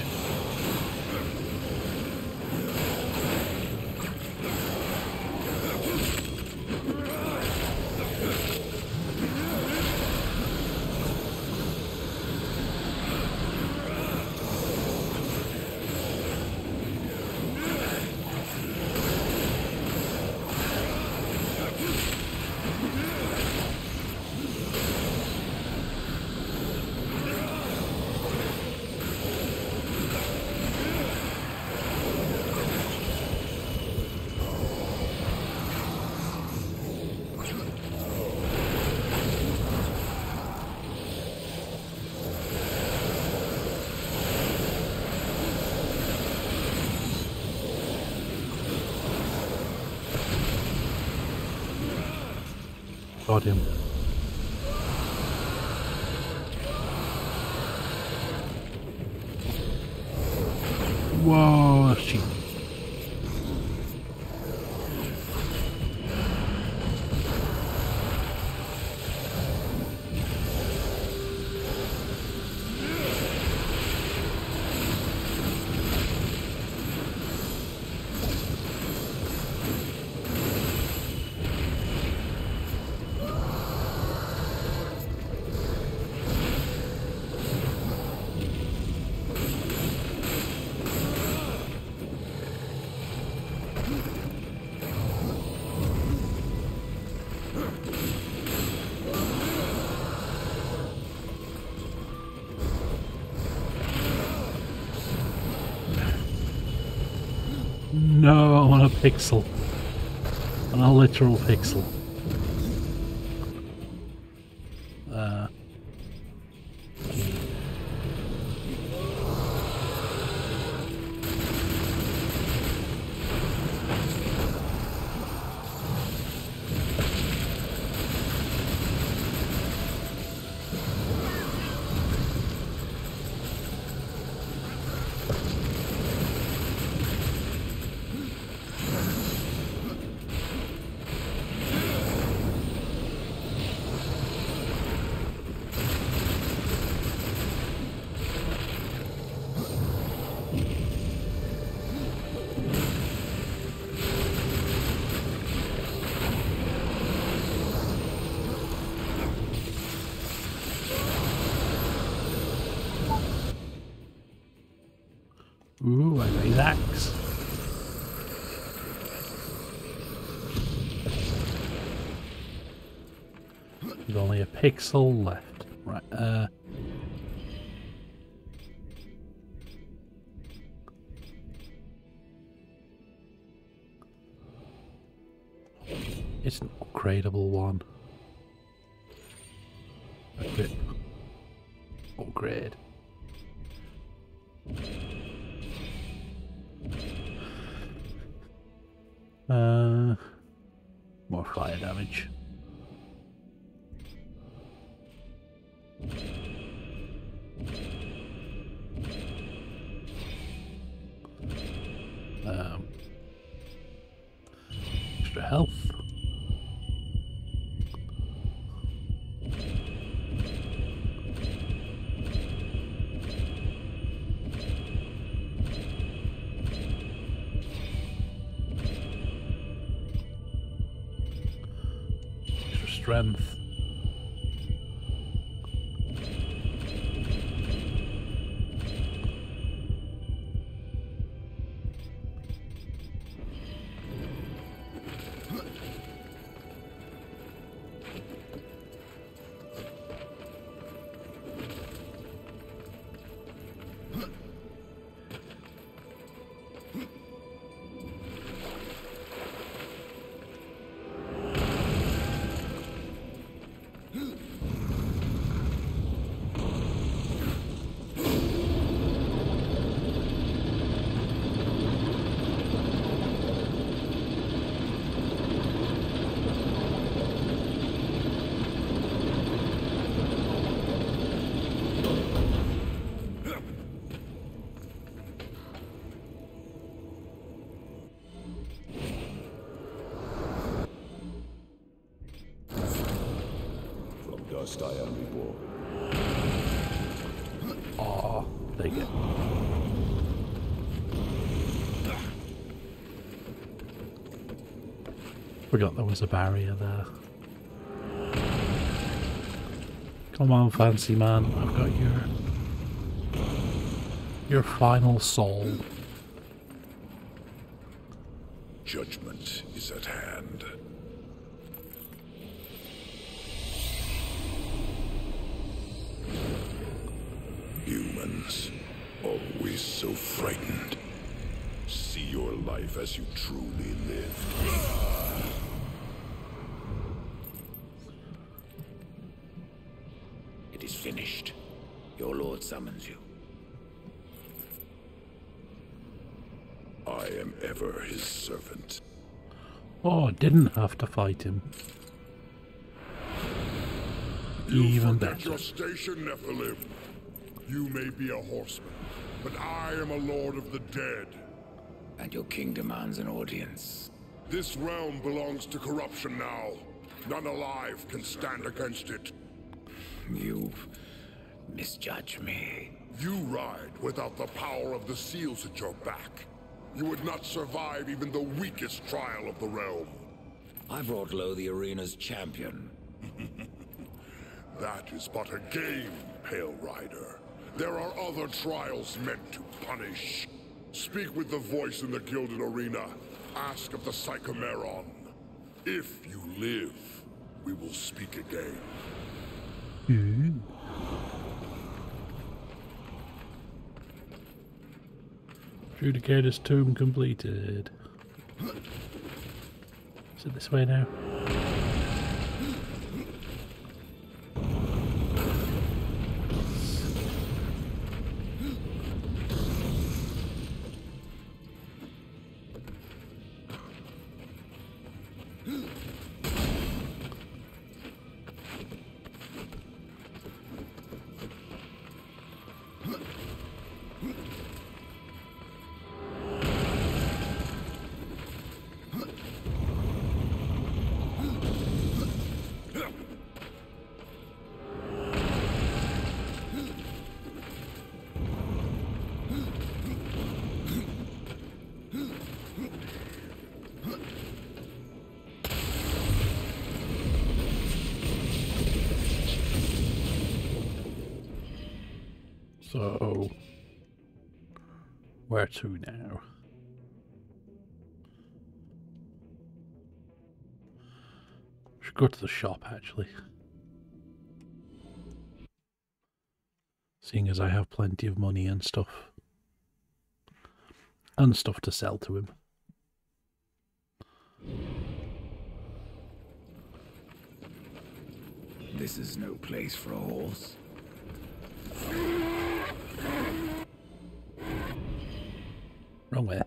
[SPEAKER 1] Got him. Whoa, shit. No, I want a pixel. I want a literal pixel. Ooh, I got his axe. There's only a pixel left. Right, it's an upgradable one. Equip. Upgrade. More fire damage. Extra health. Extra strength.
[SPEAKER 3] Dust I am reborn.
[SPEAKER 1] Oh, there you go. Forgot there was a barrier there. Come on, fancy man, I've got your final soul.
[SPEAKER 3] Judgment is at hand. Humans, always so frightened. See your life as you truly live.
[SPEAKER 4] It is finished. Your lord summons you.
[SPEAKER 3] I am ever his servant.
[SPEAKER 1] Oh, I didn't have to fight him. Even
[SPEAKER 3] Forget
[SPEAKER 1] better.
[SPEAKER 3] your station, Nephilim. You may be a horseman, but I am a lord of the dead.
[SPEAKER 4] And your king demands an audience.
[SPEAKER 3] This realm belongs to corruption now. None alive can stand against it.
[SPEAKER 4] You misjudge me.
[SPEAKER 3] You ride without the power of the seals at your back. You would not survive even the weakest trial of the realm.
[SPEAKER 4] I brought low the arena's champion.
[SPEAKER 3] That is but a game, Pale Rider. There are other trials meant to punish. Speak with the voice in the Gilded Arena. Ask of the Psychomeron. If you live, we will speak again.
[SPEAKER 1] Judicator's tomb completed. Is it this way now? So Where to now? Should go to the shop actually. Seeing as I have plenty of money and stuff. And stuff to sell to him.
[SPEAKER 4] This is no place for a horse.
[SPEAKER 1] Wrong way.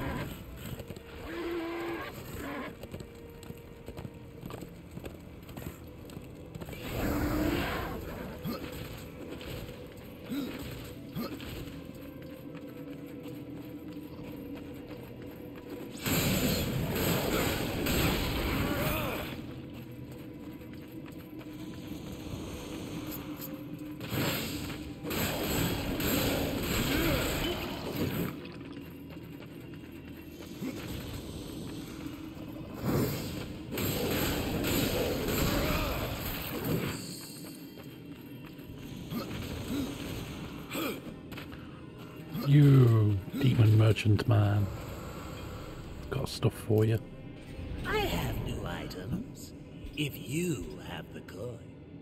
[SPEAKER 1] You demon merchant man. Got stuff for you.
[SPEAKER 6] I have new items. If you have the coin.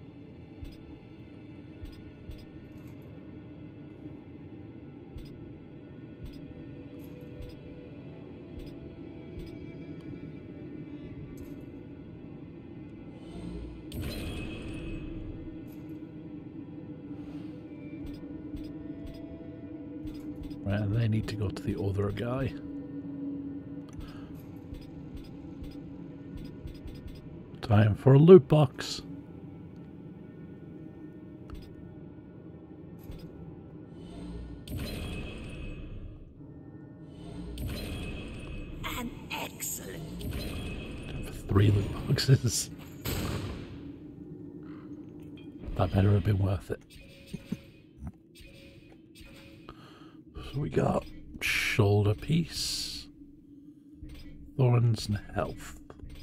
[SPEAKER 1] Right, and they need to go to the other guy. Time for a loot box.
[SPEAKER 6] An excellent.
[SPEAKER 1] Time for 3 loot boxes. That better have been worth it. So we got shoulder piece, thorns and health.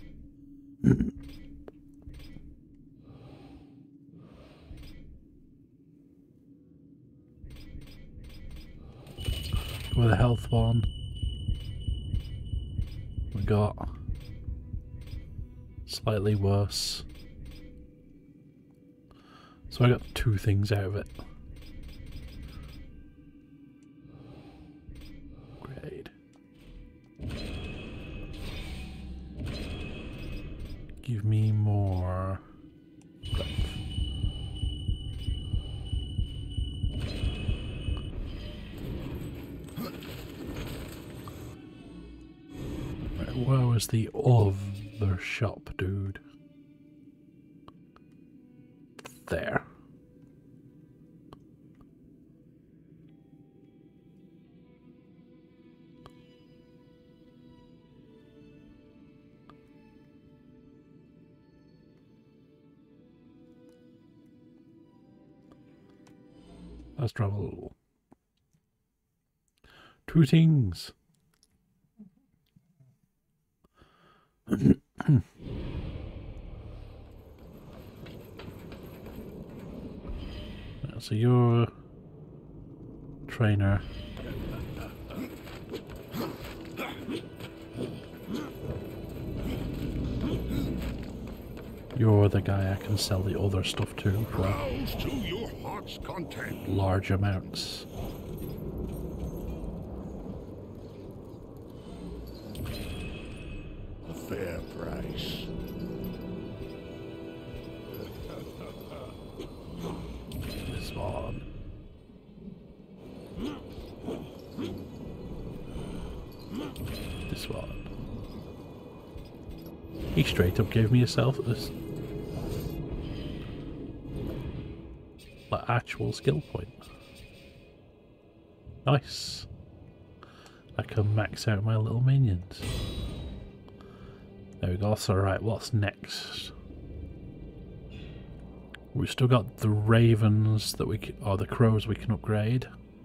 [SPEAKER 1] With a health one, we got slightly worse. So I got 2 things out of it. Great. Give me more. Where was the other shop, dude? There. Let's travel. 2 things. So you're trainer. You're the guy I can sell the other stuff to for
[SPEAKER 3] Browse to your heart's content.
[SPEAKER 1] large amounts.
[SPEAKER 3] A fair price.
[SPEAKER 1] This one. This one. He straight up gave me a this like actual skill point. Nice. I can max out my little minions. There we go. So right, what's next? We've still got the ravens that we can, or the crows we can upgrade.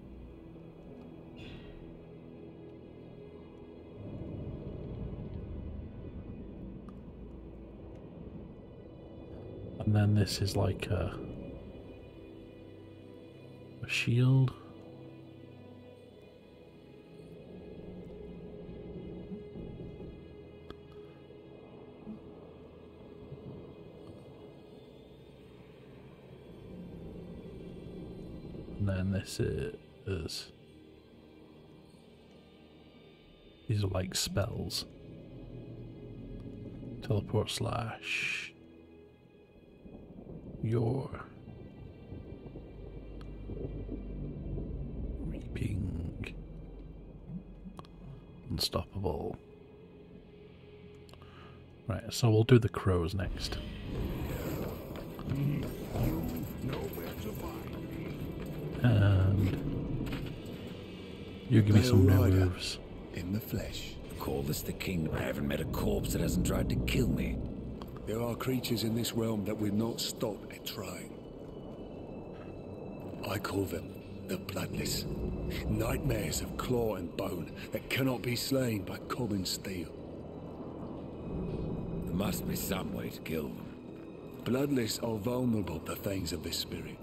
[SPEAKER 1] And then this is like a shield. then this is... These are like spells. Teleport slash... Your... Reaping... Unstoppable. Right, so we'll do the crows next. And you give me some moves.
[SPEAKER 7] In the flesh.
[SPEAKER 4] Call this the king, but I haven't met a corpse that hasn't tried to kill me.
[SPEAKER 7] There are creatures in this realm that will not stop at trying. I call them the Bloodless. Nightmares of claw and bone that cannot be slain by common steel.
[SPEAKER 4] There must be some way to kill them.
[SPEAKER 7] Bloodless are vulnerable to things of this spirit.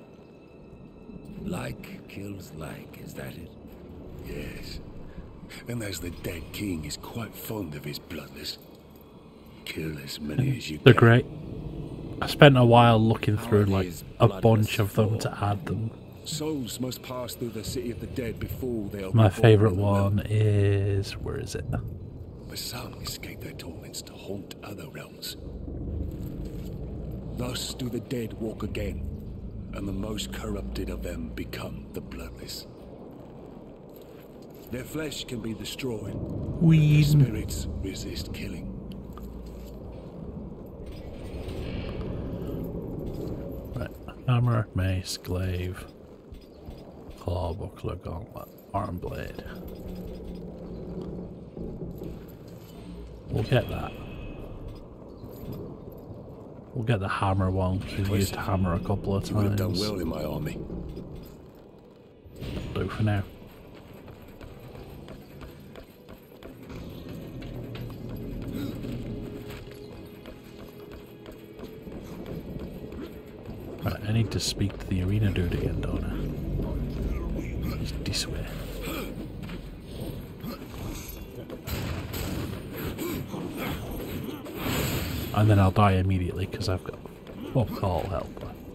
[SPEAKER 4] Like kills like, is that it?
[SPEAKER 7] Yes. And as the dead king is quite fond of his Bloodless, kill as many as you can.
[SPEAKER 1] They're great. I spent a while looking through like a bunch of them to add them.
[SPEAKER 7] Souls must pass through the city of the dead before they are
[SPEAKER 1] My
[SPEAKER 7] reborn
[SPEAKER 1] favourite
[SPEAKER 7] in the realm.
[SPEAKER 1] one is... where is it?
[SPEAKER 7] But some escape their torments to haunt other realms. Thus do the dead walk again, and the most corrupted of them become the Bloodless. Their flesh can be destroyed.
[SPEAKER 1] Weed.
[SPEAKER 7] Spirits resist killing.
[SPEAKER 1] Right. Hammer, mace, glaive, claw, buckler, gauntlet, arm blade. We'll get that. We'll get the hammer one, because we've used hammer a couple of
[SPEAKER 7] You would have done
[SPEAKER 1] times.
[SPEAKER 7] well in my army.
[SPEAKER 1] Do for now. Right, I need to speak to the arena dude again, don't I? He's this way. And then I'll die immediately because I've got fuck all help.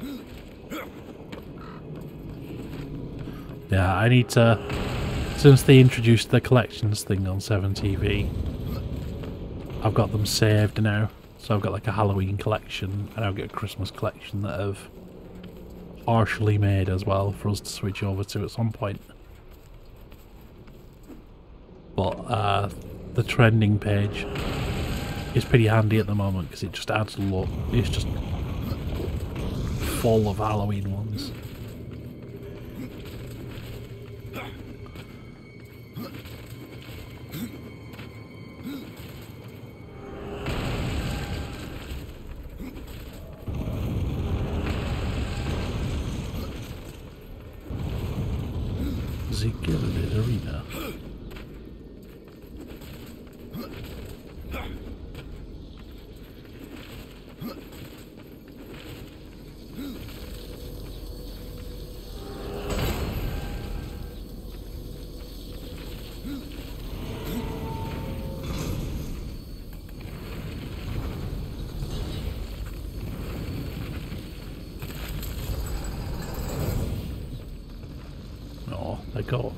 [SPEAKER 1] Yeah, I need to... Since they introduced the collections thing on 7TV, I've got them saved now. So I've got like a Halloween collection, and I'll get a Christmas collection that I've partially made as well for us to switch over to at some point. But the trending page is pretty handy at the moment because it just adds a lot. It's just full of Halloween ones. The Gilded Arena. Oh, they go.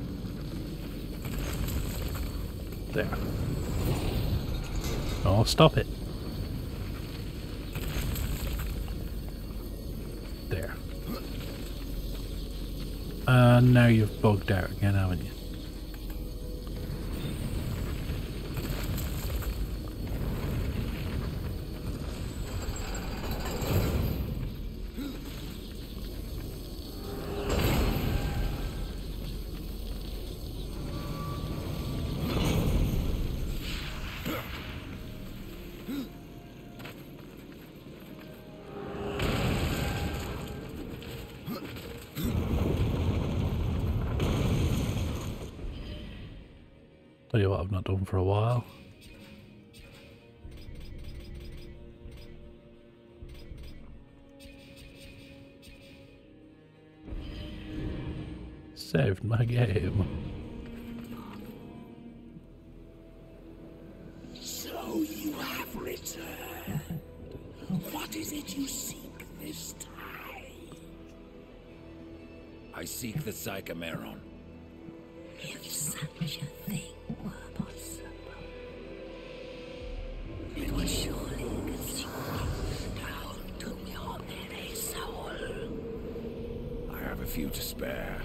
[SPEAKER 1] There. Oh, stop it. There. Now you've bugged out again, haven't you? Tell you what I've not done for a while. Saved my game.
[SPEAKER 6] So you have returned. What is it you seek this time?
[SPEAKER 4] I seek the Psychomeron.
[SPEAKER 6] If such a thing were possible, it would surely consume down to your very soul.
[SPEAKER 4] I have a few to spare.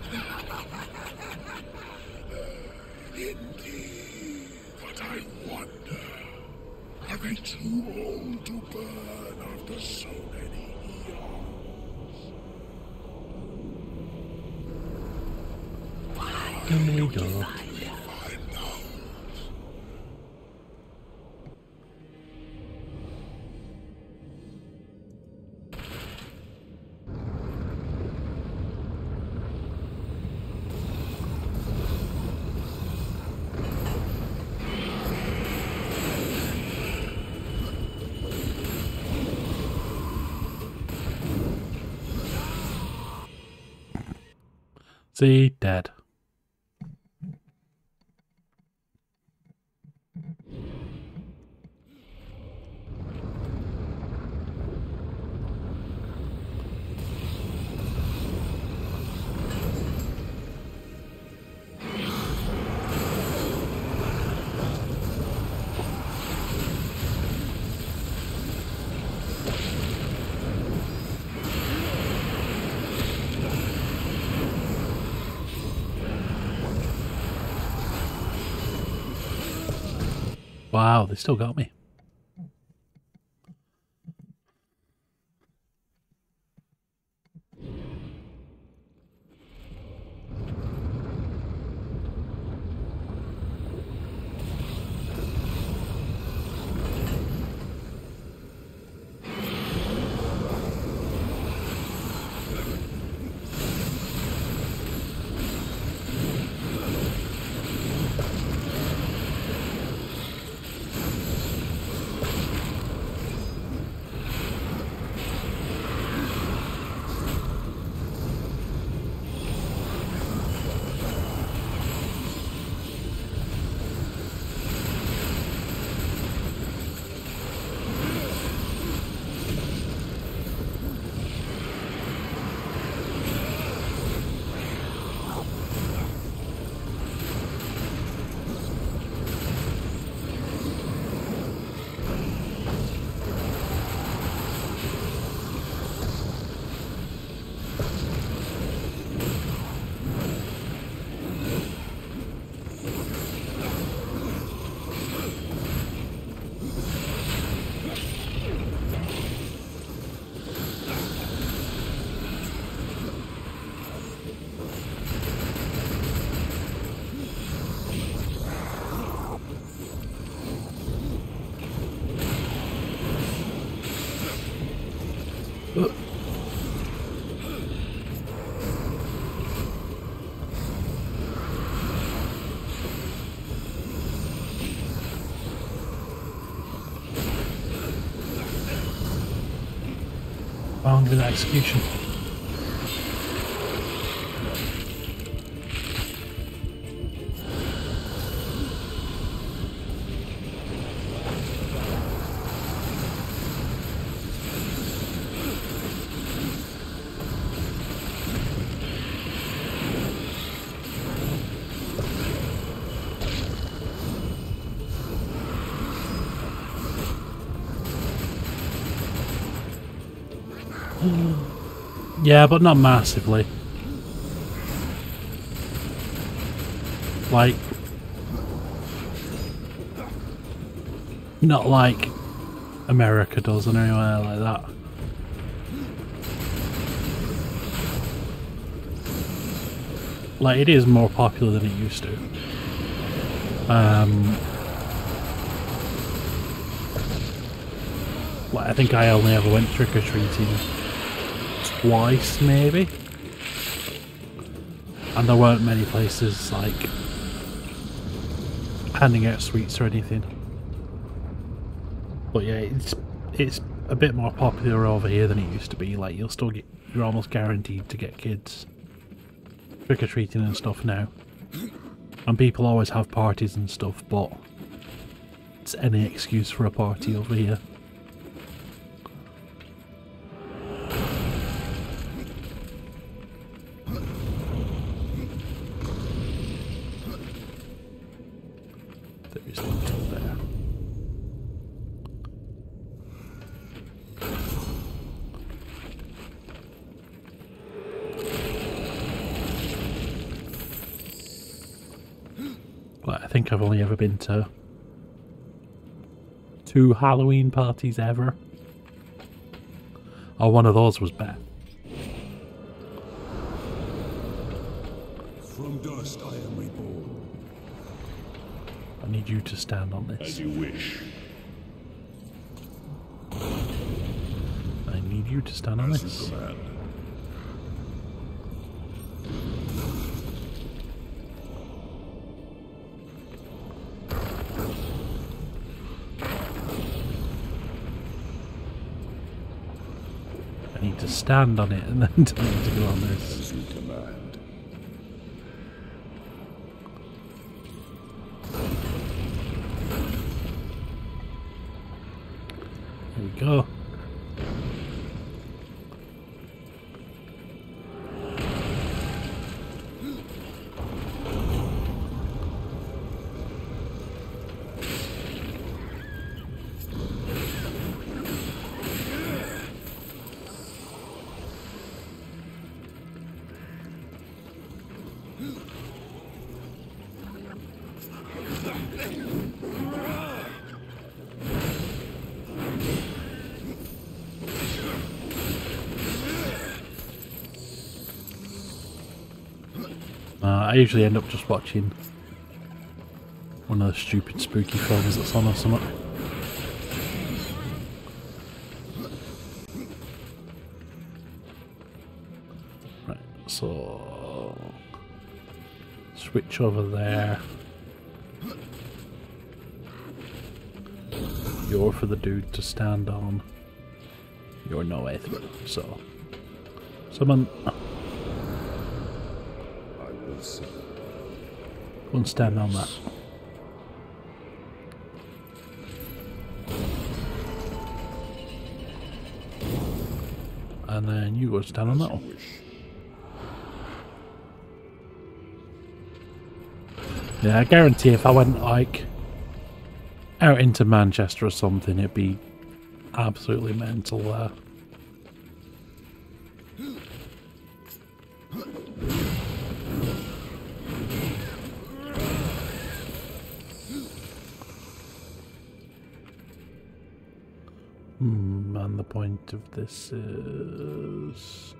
[SPEAKER 3] Indeed, but I wonder, are they too old to burn after so many eons?
[SPEAKER 1] There we go.
[SPEAKER 3] Find out.
[SPEAKER 1] See, dead. Wow, they still got me. Found with execution. Yeah, but not massively. Like, not like America does or anywhere like that. Like, it is more popular than it used to. Like, I think I only ever went trick-or-treating twice, maybe, and there weren't many places like handing out sweets or anything. But yeah, it's a bit more popular over here than it used to be. Like, you're almost guaranteed to get kids trick-or-treating and stuff now, and people always have parties and stuff, but it's any excuse for a party over here. just need to go there. But I think I've only ever been to 2 Halloween parties ever. Oh, one of those was Beth.
[SPEAKER 3] From dust I am reborn.
[SPEAKER 1] I need you to stand on this.
[SPEAKER 3] As you wish.
[SPEAKER 1] I need you to stand on
[SPEAKER 3] As
[SPEAKER 1] this.
[SPEAKER 3] you command.
[SPEAKER 1] I need to stand on it and then tell you to go on this.
[SPEAKER 3] As you command.
[SPEAKER 1] There we go. I usually end up just watching one of the stupid spooky films that's on or something. Right, so switch over there. You're for the dude to stand on. You're no way through, so someone go and stand on that. And then you go stand on that one. Yeah, I guarantee if I went like out into Manchester or something, it'd be absolutely mental there. And the point of this is...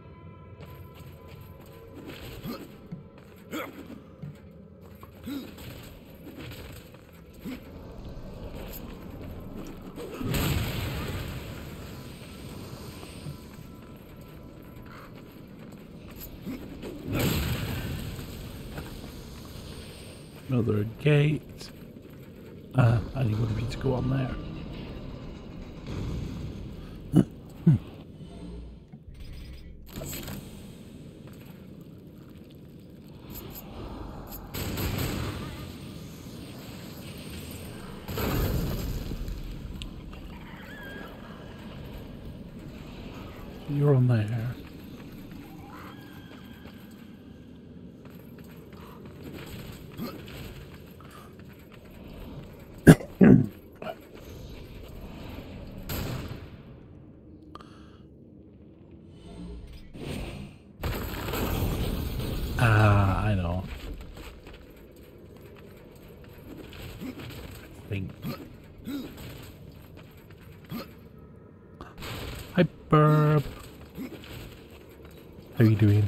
[SPEAKER 1] Another gate. I need one of you to go on there. You're on there. I know. I think. Hi, Burb. How you doing?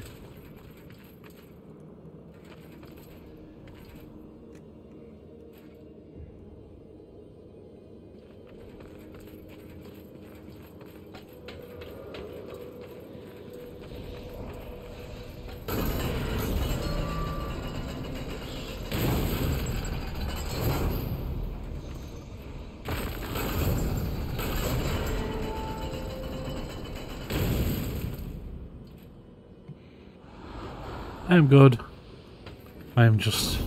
[SPEAKER 1] I'm good. I'm just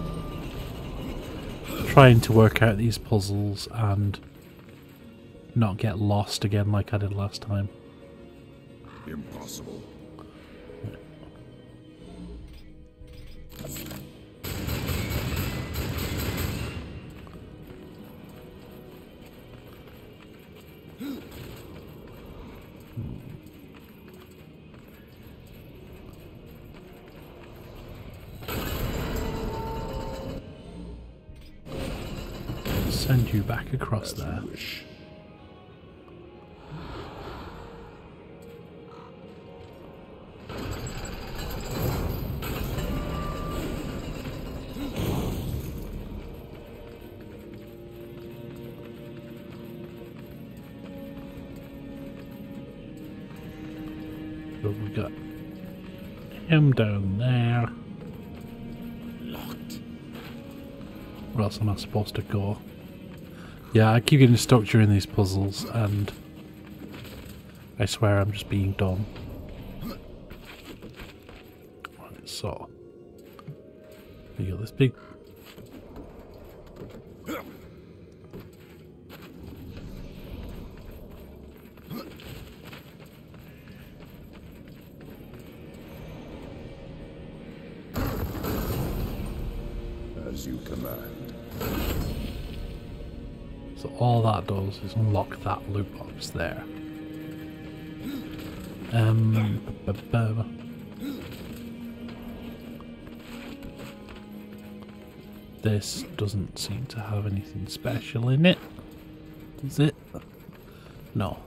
[SPEAKER 1] trying to work out these puzzles and not get lost again like I did last time.
[SPEAKER 3] Impossible.
[SPEAKER 1] send you back across
[SPEAKER 3] As
[SPEAKER 1] there.
[SPEAKER 3] you wish.
[SPEAKER 1] So we got him down there.
[SPEAKER 2] Locked.
[SPEAKER 1] Where else am I supposed to go? Yeah, I keep getting stuck during these puzzles, and I swear I'm just being dumb. Right, so we got this big.
[SPEAKER 3] As you command.
[SPEAKER 1] So all that does is unlock that loot box there. This doesn't seem to have anything special in it, does it? No.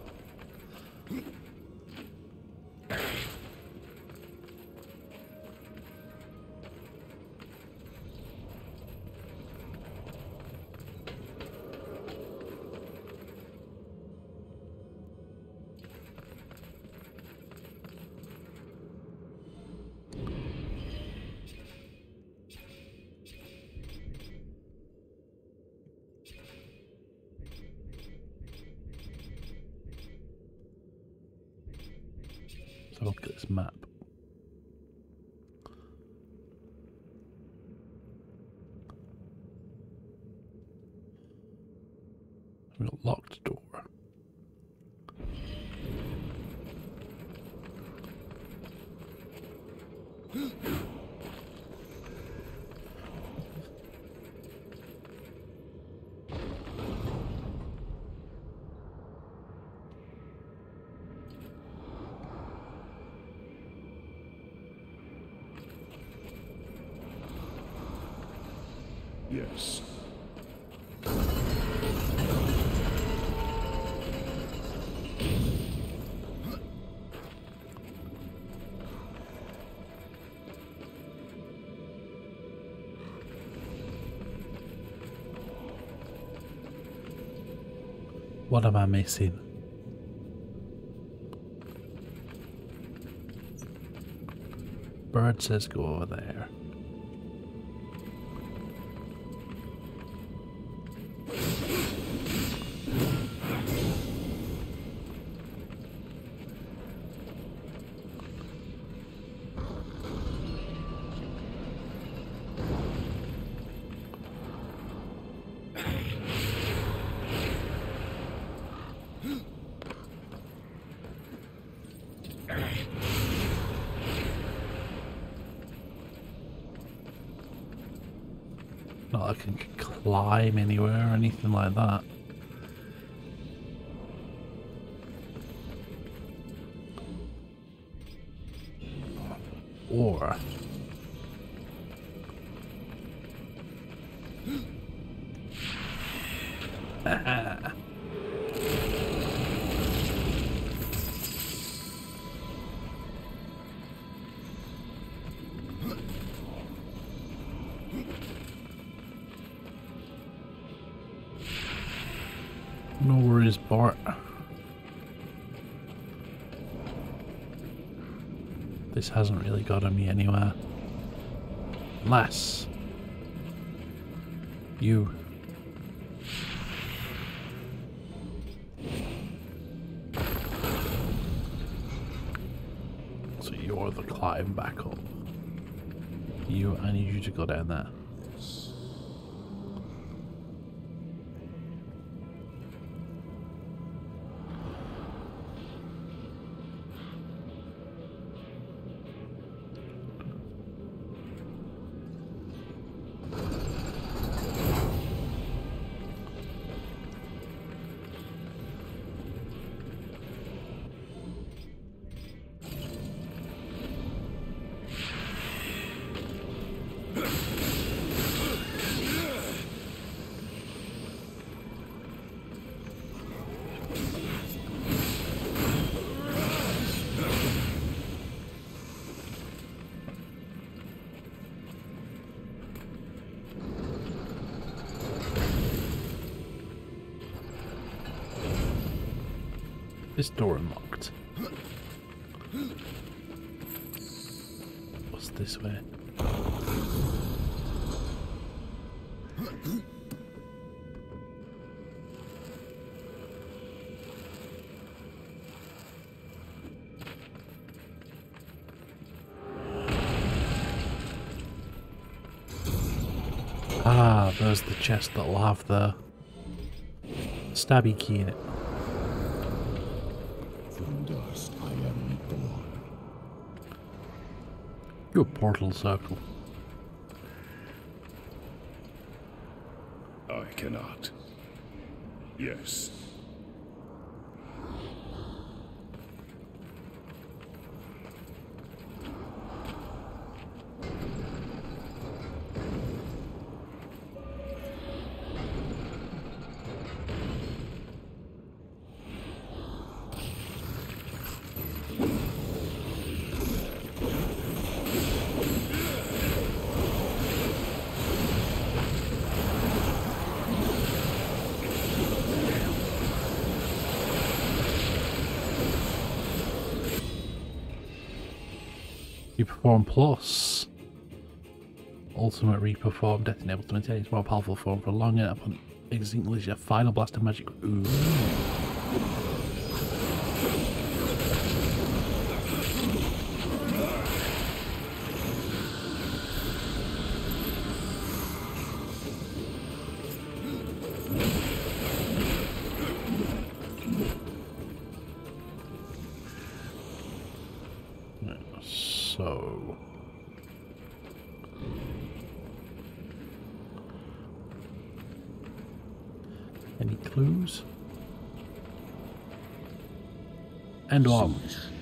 [SPEAKER 1] So look at this map. We've got locked door.
[SPEAKER 3] Yes.
[SPEAKER 1] What am I missing? Bird says go over there. Not like I can climb anywhere or anything like that. Or no worries, Bart. This hasn't really gotten me anywhere. Unless you. So you're the climb back up. You, I need you to go down there. this door unlocked? What's this way? Ah, there's the chest that'll have the stabby key in it.
[SPEAKER 3] From dust I am born.
[SPEAKER 1] Your portal circle.
[SPEAKER 3] I cannot. Yes.
[SPEAKER 1] Reperform Plus. Ultimate Reperform. Death enables to maintain its more powerful form for longer upon extinguish a final blast of magic. Ooh. So any clues? And on.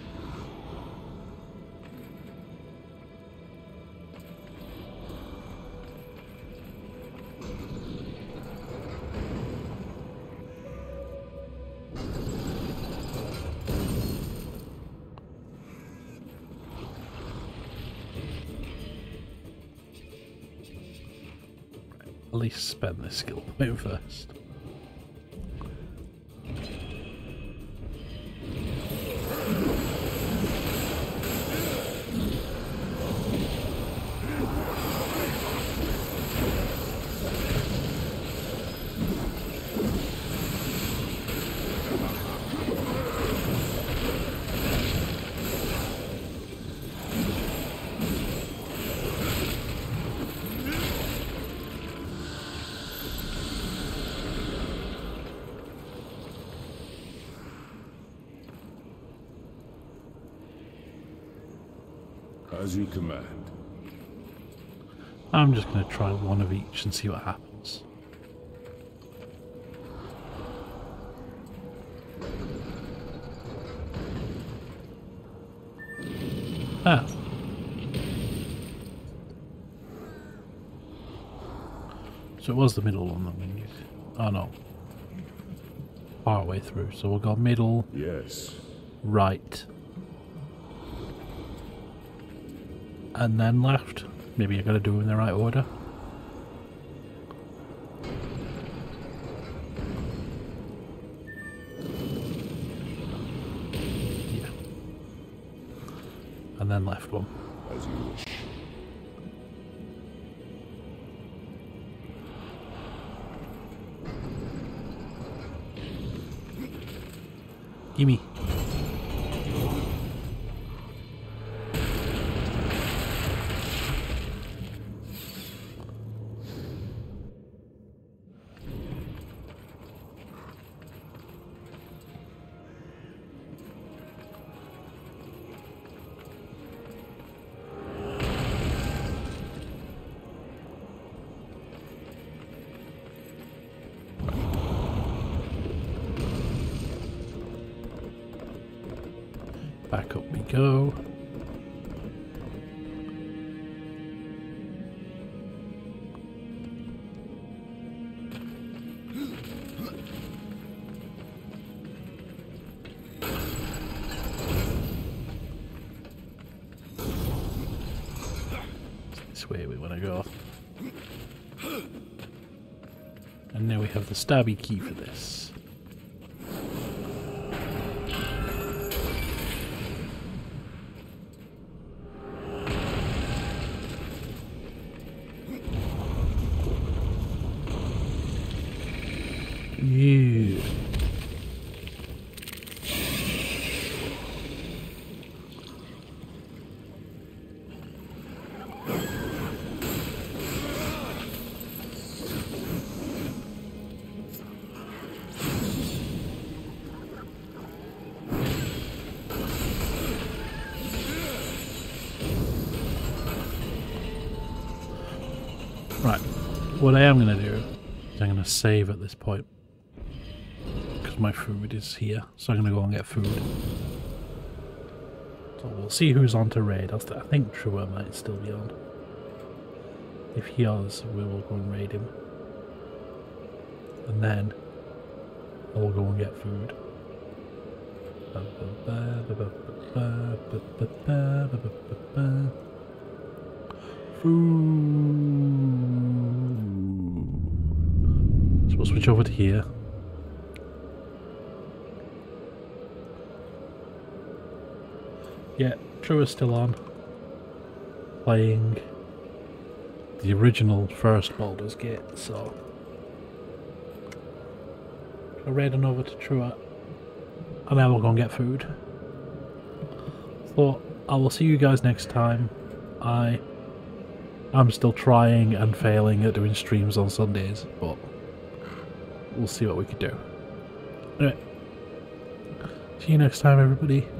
[SPEAKER 1] At least spend this skill point first.
[SPEAKER 3] As you command.
[SPEAKER 1] I'm just going to try one of each and see what happens. Ah. So it was the middle one that we needed. Oh no. Part way through. So we'll go middle.
[SPEAKER 3] Yes.
[SPEAKER 1] Right. And then left. Maybe I gotta do them in the right order. Yeah. And then left one.
[SPEAKER 3] As you wish.
[SPEAKER 1] Gimme. Back up we go. It's this way we want to go. And now we have the stabby key for this. Right, what I am going to do is I'm going to save at this point. Because my food is here, so I'm going to go and get food. So we'll see who's on to raid. I think Trua might still be on. If he is, we will go and raid him. And then I will go and get food. Food. So we'll switch over to here. Yeah, True is still on. Playing the original first Baldur's Gate, so I'll raid on over to Trua, and then we'll go and get food. So I will see you guys next time. I'm still trying and failing at doing streams on Sundays, but we'll see what we can do. Anyway, see you next time, everybody.